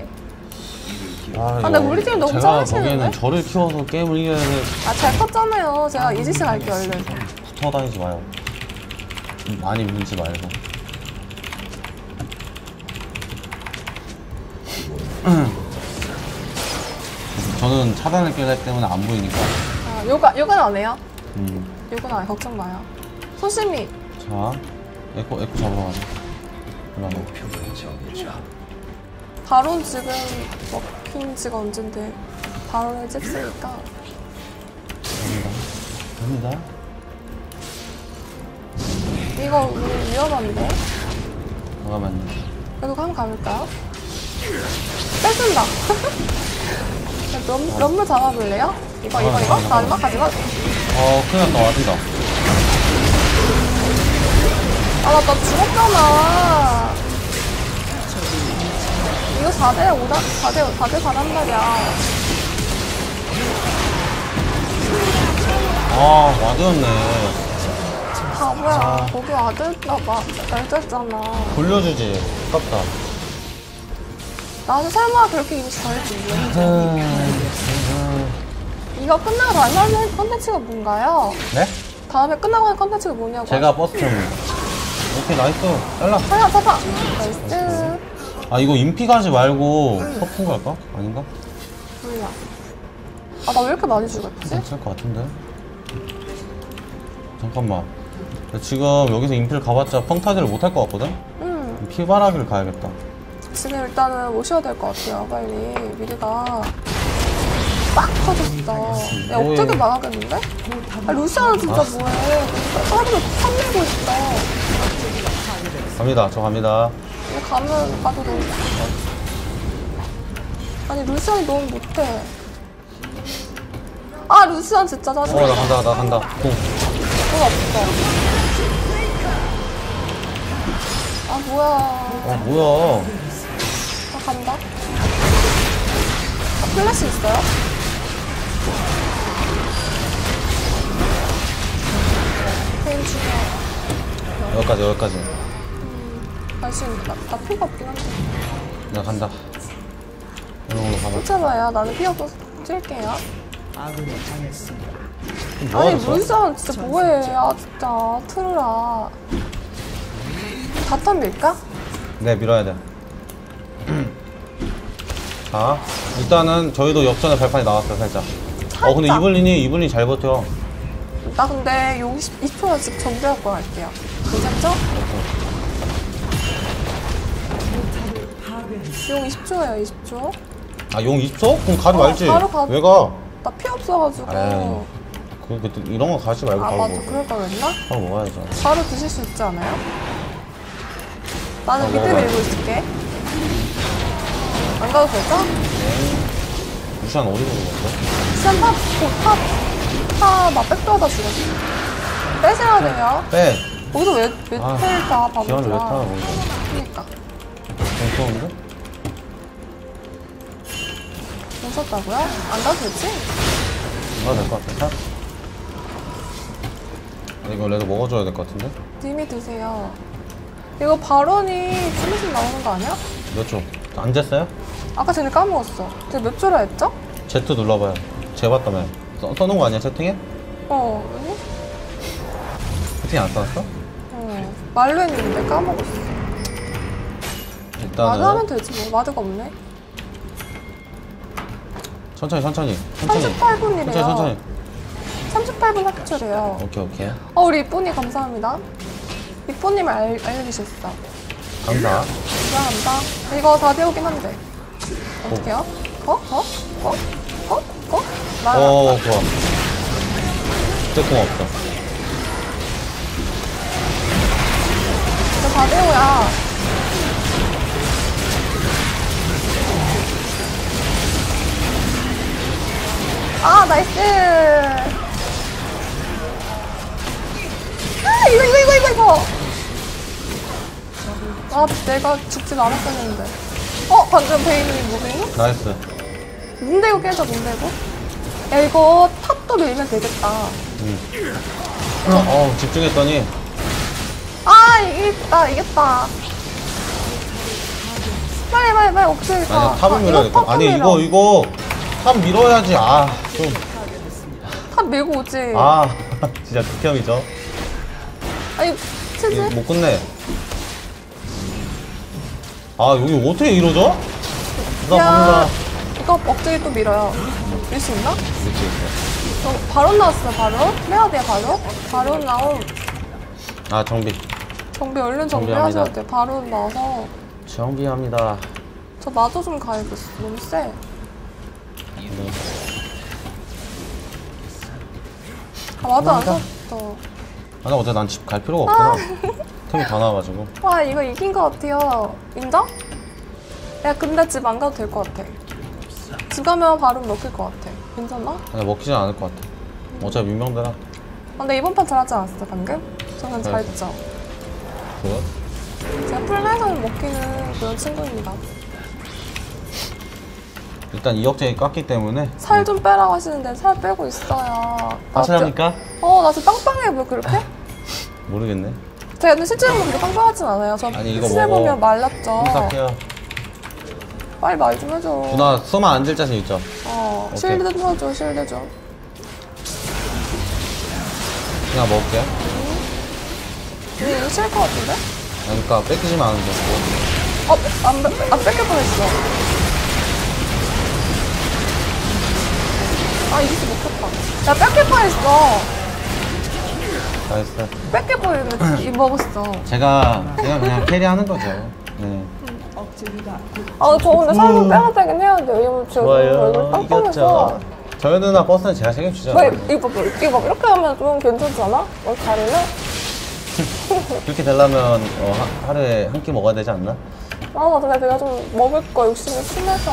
[SPEAKER 1] 아,
[SPEAKER 2] 근데 우리 팀 너무
[SPEAKER 1] 제가
[SPEAKER 2] 잘하시는데?
[SPEAKER 1] 보기에는 저를 키워서 게임을 이겨야 돼.
[SPEAKER 2] 아, 잘 컸잖아요. 제가 이지스 갈게요, 얼른.
[SPEAKER 1] 붙어 다니지 마요. 많이 물지 말고. 저는 차단을 끼기 때문에 안 보이니까.
[SPEAKER 2] 아, 요가, 요건 안 해요?
[SPEAKER 1] 음.
[SPEAKER 2] 요건 안 해. 걱정 마요. 소심이.
[SPEAKER 1] 자, 에코 에코 잡으러 가자. 올라가.
[SPEAKER 3] 목표를 정해줘.
[SPEAKER 2] 바론 지금 먹힌 지가 언젠데. 바론을 찍으니까.
[SPEAKER 1] 갑니다. 갑니다.
[SPEAKER 2] 이거 우리 위험한데?
[SPEAKER 1] 잠깐만요.
[SPEAKER 2] 그래도 한번 가볼까요? 뺏는다. 럼, 럼블 잡아볼래요? 이거, 이거, 이거? 마지막, 마지막?
[SPEAKER 1] 어, 큰일 났다. 와준다.
[SPEAKER 2] 아, 나, 나 죽었잖아. 이거 사 대 오다, 사 대, 사 대 사란 말이야.
[SPEAKER 1] 아, 와드였네.
[SPEAKER 2] 바보야. 거기 아들나봐. 날렸잖아.
[SPEAKER 1] 돌려주지. 아깝다.
[SPEAKER 2] 나도 설마 그렇게 이미 잘했지. 이거 끝나고 다음에 하는 컨텐츠가 뭔가요?
[SPEAKER 1] 네?
[SPEAKER 2] 다음에 끝나고 하는 컨텐츠가 뭐냐고.
[SPEAKER 1] 제가 버스 좀. 오케이, 나이스. 잘라.
[SPEAKER 2] 사야, 사봐. 나이스.
[SPEAKER 1] 아, 이거 인피 가지 말고 서풍 갈까? 아닌가?
[SPEAKER 2] 몰라. 아, 나 왜 이렇게 많이 죽었지?
[SPEAKER 1] 괜찮을 것 같은데. 잠깐만. 지금 여기서 인피를 가봤자 펑타지를 못할 것 같거든?
[SPEAKER 2] 응.
[SPEAKER 1] 피바라기를 가야겠다.
[SPEAKER 2] 지금 일단은 오셔야 될 것 같아요. 빨리. 미리가 빡 터졌어. 야, 어떻게 망하겠는데? 아, 루시아는 진짜 뭐해. 사람들 탐내고 있어.
[SPEAKER 1] 갑니다. 저 갑니다.
[SPEAKER 2] 이거 가면 가도 너무 아니, 루시안이 너무 못해. 아, 루시안 진짜
[SPEAKER 1] 어, 나
[SPEAKER 2] 짜증나.
[SPEAKER 1] 간다, 나 간다. 공.
[SPEAKER 2] 그거 없어. 아, 뭐야.
[SPEAKER 1] 어, 뭐야.
[SPEAKER 2] 나 간다. 아, 플래시 있어요? 개인 죽여.
[SPEAKER 1] 여기까지, 여기까지.
[SPEAKER 2] 날씨, 나, 나 피가 없긴 한데.
[SPEAKER 1] 내가 간다. 이런 걸로 가봐.
[SPEAKER 2] 쫓아봐요. 나는 피 없어서 뛸게요.
[SPEAKER 3] 아군이 당했습니다.
[SPEAKER 1] 뭐
[SPEAKER 2] 아니,
[SPEAKER 1] 하겠어?
[SPEAKER 2] 루시안 진짜 뭐해. 아, 진짜. 트루라. 바텀 밀까?
[SPEAKER 1] 네, 밀어야 돼. 자, 일단은 저희도 역전의 발판이 나왔어요, 살짝.
[SPEAKER 2] 살짝.
[SPEAKER 1] 어 근데 이블린이 이블린 잘 버텨.
[SPEAKER 2] 나 근데 용 이십 초에 지금 정비하고 갈게요. 괜찮죠? 용 이십 초예요, 이십 초.
[SPEAKER 1] 아 용 이십 초? 그럼 가지
[SPEAKER 2] 어,
[SPEAKER 1] 말지.
[SPEAKER 2] 바로 가-
[SPEAKER 1] 왜 가?
[SPEAKER 2] 나 피 없어가지고.
[SPEAKER 1] 에이, 그, 그, 이런 거 가지 말고
[SPEAKER 2] 아,
[SPEAKER 1] 바로
[SPEAKER 2] 맞아.
[SPEAKER 1] 먹어.
[SPEAKER 2] 그럴 걸 그랬나?
[SPEAKER 1] 바로 먹어야죠.
[SPEAKER 2] 바로 드실 수 있지 않아요? 나는
[SPEAKER 1] 어,
[SPEAKER 2] 미드
[SPEAKER 1] 먹어봐요.
[SPEAKER 2] 밀고 있을게. 안 가도 되죠?
[SPEAKER 1] 루시안 어디서 먹었어?
[SPEAKER 2] 시간 탑, 곧 탑, 탑, 막 백도하다 죽었어. 빼셔야 돼요.
[SPEAKER 1] 빼!
[SPEAKER 2] 거기서 왜, 왜
[SPEAKER 1] 아,
[SPEAKER 2] 텔까, 바보들아.
[SPEAKER 1] 기원을 왜 타, 거기서.
[SPEAKER 2] 그니까.
[SPEAKER 1] 무서운데?
[SPEAKER 2] 오셨다고요? 안 가도 되지?
[SPEAKER 1] 이거 될것 같아. 살? 아, 이거 레드 먹어줘야 될 것 같은데?
[SPEAKER 2] 님이 드세요. 이거 발언이 좀 있으면 나오는 거 아니야?
[SPEAKER 1] 몇 초? 안 쟀어요?
[SPEAKER 2] 아까 전에 까먹었어. 제가 몇 초라 했죠?
[SPEAKER 1] Z 눌러봐요. 재봤다며. 써, 써놓은 거 아니야, 채팅에?
[SPEAKER 2] 어, 아니?
[SPEAKER 1] 채팅 안 써놨어?
[SPEAKER 2] 어. 말로 했는데 까먹었어. 마드 하면
[SPEAKER 1] 일단은
[SPEAKER 2] 되지 뭐. 마드가 없네.
[SPEAKER 1] 천천히 천천히 천천히
[SPEAKER 2] 삼십팔 분이래요.
[SPEAKER 1] 천천히 천천히
[SPEAKER 2] 삼십팔 분 합쳐래요.
[SPEAKER 1] 오케이 오케이
[SPEAKER 2] 어, 우리 이쁜이 감사합니다. 이쁜님 알, 알려주셨어.
[SPEAKER 1] 감사.
[SPEAKER 2] 감사합니다. 이거 다 배우긴 한데. 어떡해요? 어? 어? 어? 어? 어? 말
[SPEAKER 1] 오 좋아. 진짜 고맙다.
[SPEAKER 2] 이거 다 배우야. 아, 나이스! 아, 이거, 이거, 이거, 이거, 이거! 아, 내가 죽진 않았었는데. 어, 방금 베인이 무빙?
[SPEAKER 1] 나이스.
[SPEAKER 2] 문대고 깨져, 문대고. 야, 이거 탑도 밀면 되겠다.
[SPEAKER 1] 응. 어 집중했더니
[SPEAKER 2] 아, 이겼다, 이겼다. 빨리, 빨리, 빨리, 옥수수 가.
[SPEAKER 1] 아니 탑을 밀어야겠다. 아니 이거 이거 탑 밀어야지. 아좀
[SPEAKER 2] 탑 밀고 오지.
[SPEAKER 1] 아 진짜 극혐이죠.
[SPEAKER 2] 아니, 치즈?
[SPEAKER 1] 이거 못 끝내. 아 여기 어떻게 이러죠? 나
[SPEAKER 2] 야,
[SPEAKER 1] 갑니다.
[SPEAKER 2] 이거 억제기 또 밀어요. 밀 수 있나?
[SPEAKER 1] 그렇지.
[SPEAKER 2] 저 바로 나왔어요, 바로. 해야 돼요, 바로. 바로 나온.
[SPEAKER 1] 아 정비.
[SPEAKER 2] 정비 얼른
[SPEAKER 1] 정비합니다.
[SPEAKER 2] 정비하셔야 돼요. 바로 나와서.
[SPEAKER 1] 정비합니다.
[SPEAKER 2] 저 마저 좀 가야겠어. 너무 세.
[SPEAKER 1] 네.
[SPEAKER 2] 아, 마저 안
[SPEAKER 1] 감사합니다.
[SPEAKER 2] 썼어.
[SPEAKER 1] 아나 어제 난 집 갈 필요가 없구나. 템이 다 나와가지고.
[SPEAKER 2] 와, 이거 이긴 것 같아요. 인정? 야, 근데 집 안 가도 될 것 같아. 집 가면 바로 먹힐 것 같아. 괜찮아?
[SPEAKER 1] 아니 먹히진 않을 것 같아. 어차피 민명대라.
[SPEAKER 2] 아, 근데 이번 판 잘하지 않았어, 방금? 저는
[SPEAKER 1] 네.
[SPEAKER 2] 잘했죠.
[SPEAKER 1] 그거?
[SPEAKER 2] 제가 플레이에서는 먹히는 그런 친구입니다.
[SPEAKER 1] 일단 이억제이 깠기 때문에
[SPEAKER 2] 살 좀 빼라고 하시는데 살 빼고 있어요. 나
[SPEAKER 1] 확실합니까?
[SPEAKER 2] 진짜- 어, 나 지금 빵빵해, 뭐 그렇게?
[SPEAKER 1] 모르겠네.
[SPEAKER 2] 제가 근데 실제로 보면 그렇게 빵빵하진 않아요. 저
[SPEAKER 1] 아니, 이거
[SPEAKER 2] 실제
[SPEAKER 1] 먹어.
[SPEAKER 2] 보면 말랐죠.
[SPEAKER 1] 홈삭해요.
[SPEAKER 2] 빨리 말 좀 해줘.
[SPEAKER 1] 누나 쏘면 안 될 자신 있죠?
[SPEAKER 2] 어,
[SPEAKER 1] 오케이.
[SPEAKER 2] 실드 좀 해줘, 실드 좀.
[SPEAKER 1] 그냥 먹을게요.
[SPEAKER 2] 이거 이거 싫을 것 같은데?
[SPEAKER 1] 그러니까 뺏기지만 않으면 되고.
[SPEAKER 2] 어, 안, 뺏- 안 뺏길 뻔했어. 아, 이기지 못했다. 야, 뺏길 뻔했어.
[SPEAKER 1] 나이스.
[SPEAKER 2] 뺏길 뻔했는데 이 먹었어.
[SPEAKER 1] 제가 그냥 그냥 캐리하는 거죠. 네.
[SPEAKER 3] 억제기가
[SPEAKER 2] 아, 저 근데 살 좀 빼야 되긴 해야 돼요. 왜냐면 지금 얼굴 빵빵해서.
[SPEAKER 1] 저희 누나 버스는 제가 책임지죠.
[SPEAKER 2] 왜, 이거 봐, 이거 봐. 이렇게 하면 좀 괜찮지 않아? 어, 다리는?
[SPEAKER 1] 그렇게 되려면 어, 하, 하루에 한 끼 먹어야 되지 않나?
[SPEAKER 2] 아, 나 근데 내가 좀 먹을 거 욕심이 심해서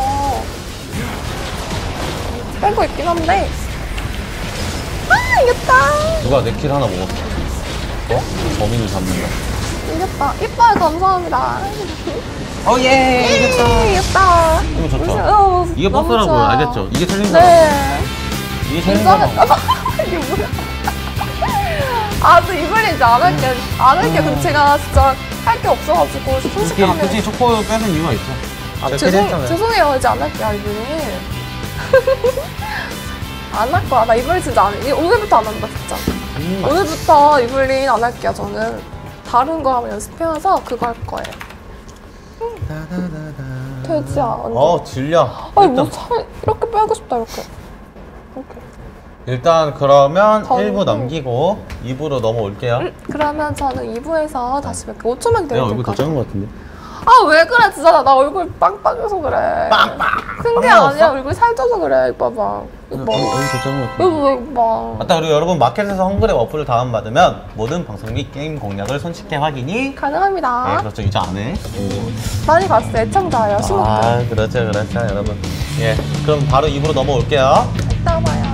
[SPEAKER 2] 빼고 있긴 한데. 아, 이겼다!
[SPEAKER 1] 누가 내 킬 하나 먹었어. 어? 범인을 잡는다.
[SPEAKER 2] 이겼다. 이뻐요, 감사합니다.
[SPEAKER 1] 어, 예! 이겼다!
[SPEAKER 2] 이겼다.
[SPEAKER 1] 이거 좋죠?
[SPEAKER 2] 어,
[SPEAKER 1] 이게
[SPEAKER 2] 너무
[SPEAKER 1] 버스라고
[SPEAKER 2] 좋아.
[SPEAKER 1] 알겠죠? 이게 챌린저라고.
[SPEAKER 2] 네.
[SPEAKER 1] 이게 챌린저라고.
[SPEAKER 2] 이게 뭐야? 아, 저 이번에 이제 안 할게. 안 할게. 근데 제가 진짜 할 게 없어가지고
[SPEAKER 1] 솔직히,
[SPEAKER 2] 솔직하면.
[SPEAKER 1] 솔직히 초코 빼는 이유가 있죠.
[SPEAKER 2] 아,
[SPEAKER 1] 제가
[SPEAKER 2] 죄송,
[SPEAKER 1] 캐리했잖아요.
[SPEAKER 2] 죄송해요. 이제 안 할게요, 이분이. 안 할 거야. 나 이블린 진짜 안 해. 오늘부터 안 한다, 진짜.
[SPEAKER 1] 음,
[SPEAKER 2] 오늘부터 이블린 안 할게요, 저는. 다른 거 한번 연습해와서 그거 할 거예요. 돼지야, 완전.
[SPEAKER 1] 어, 질려.
[SPEAKER 2] 아니,
[SPEAKER 1] 일단
[SPEAKER 2] 뭐 살, 이렇게 빼고 싶다, 이렇게. 이렇게.
[SPEAKER 1] 일단 그러면
[SPEAKER 2] 저는-
[SPEAKER 1] 일 부 넘기고 이 부로 넘어올게요.
[SPEAKER 2] 음, 그러면 저는 이 부에서 다시 뵐게요. 오 초만
[SPEAKER 1] 내가
[SPEAKER 2] 기다려도
[SPEAKER 1] 얼굴 더
[SPEAKER 2] 될까요?
[SPEAKER 1] 작은 것 같은데?
[SPEAKER 2] 아 왜 그래 진짜 나, 나 얼굴 빵빵해서 그래.
[SPEAKER 1] 빵빵!
[SPEAKER 2] 큰 게
[SPEAKER 1] 빵
[SPEAKER 2] 아니야
[SPEAKER 1] 먹었어?
[SPEAKER 2] 얼굴 살쪄서 그래 이거 봐봐. 이거 봐.
[SPEAKER 1] 얼굴 더 작은 것 같은데?
[SPEAKER 2] 이거 봐 이거 봐.
[SPEAKER 1] 맞다. 그리고 여러분 마켓에서 헝그랩 어플을 다운받으면 모든 방송 및 게임 공략을 손쉽게 확인이
[SPEAKER 2] 가능합니다.
[SPEAKER 1] 네, 그렇죠. 이제 안 해.
[SPEAKER 2] 많이 봤어요. 애청자예요. 스무 개.
[SPEAKER 1] 아, 그렇죠, 그렇죠, 여러분. 예, 그럼 바로 이 부로 넘어올게요.
[SPEAKER 2] 이따 봐요.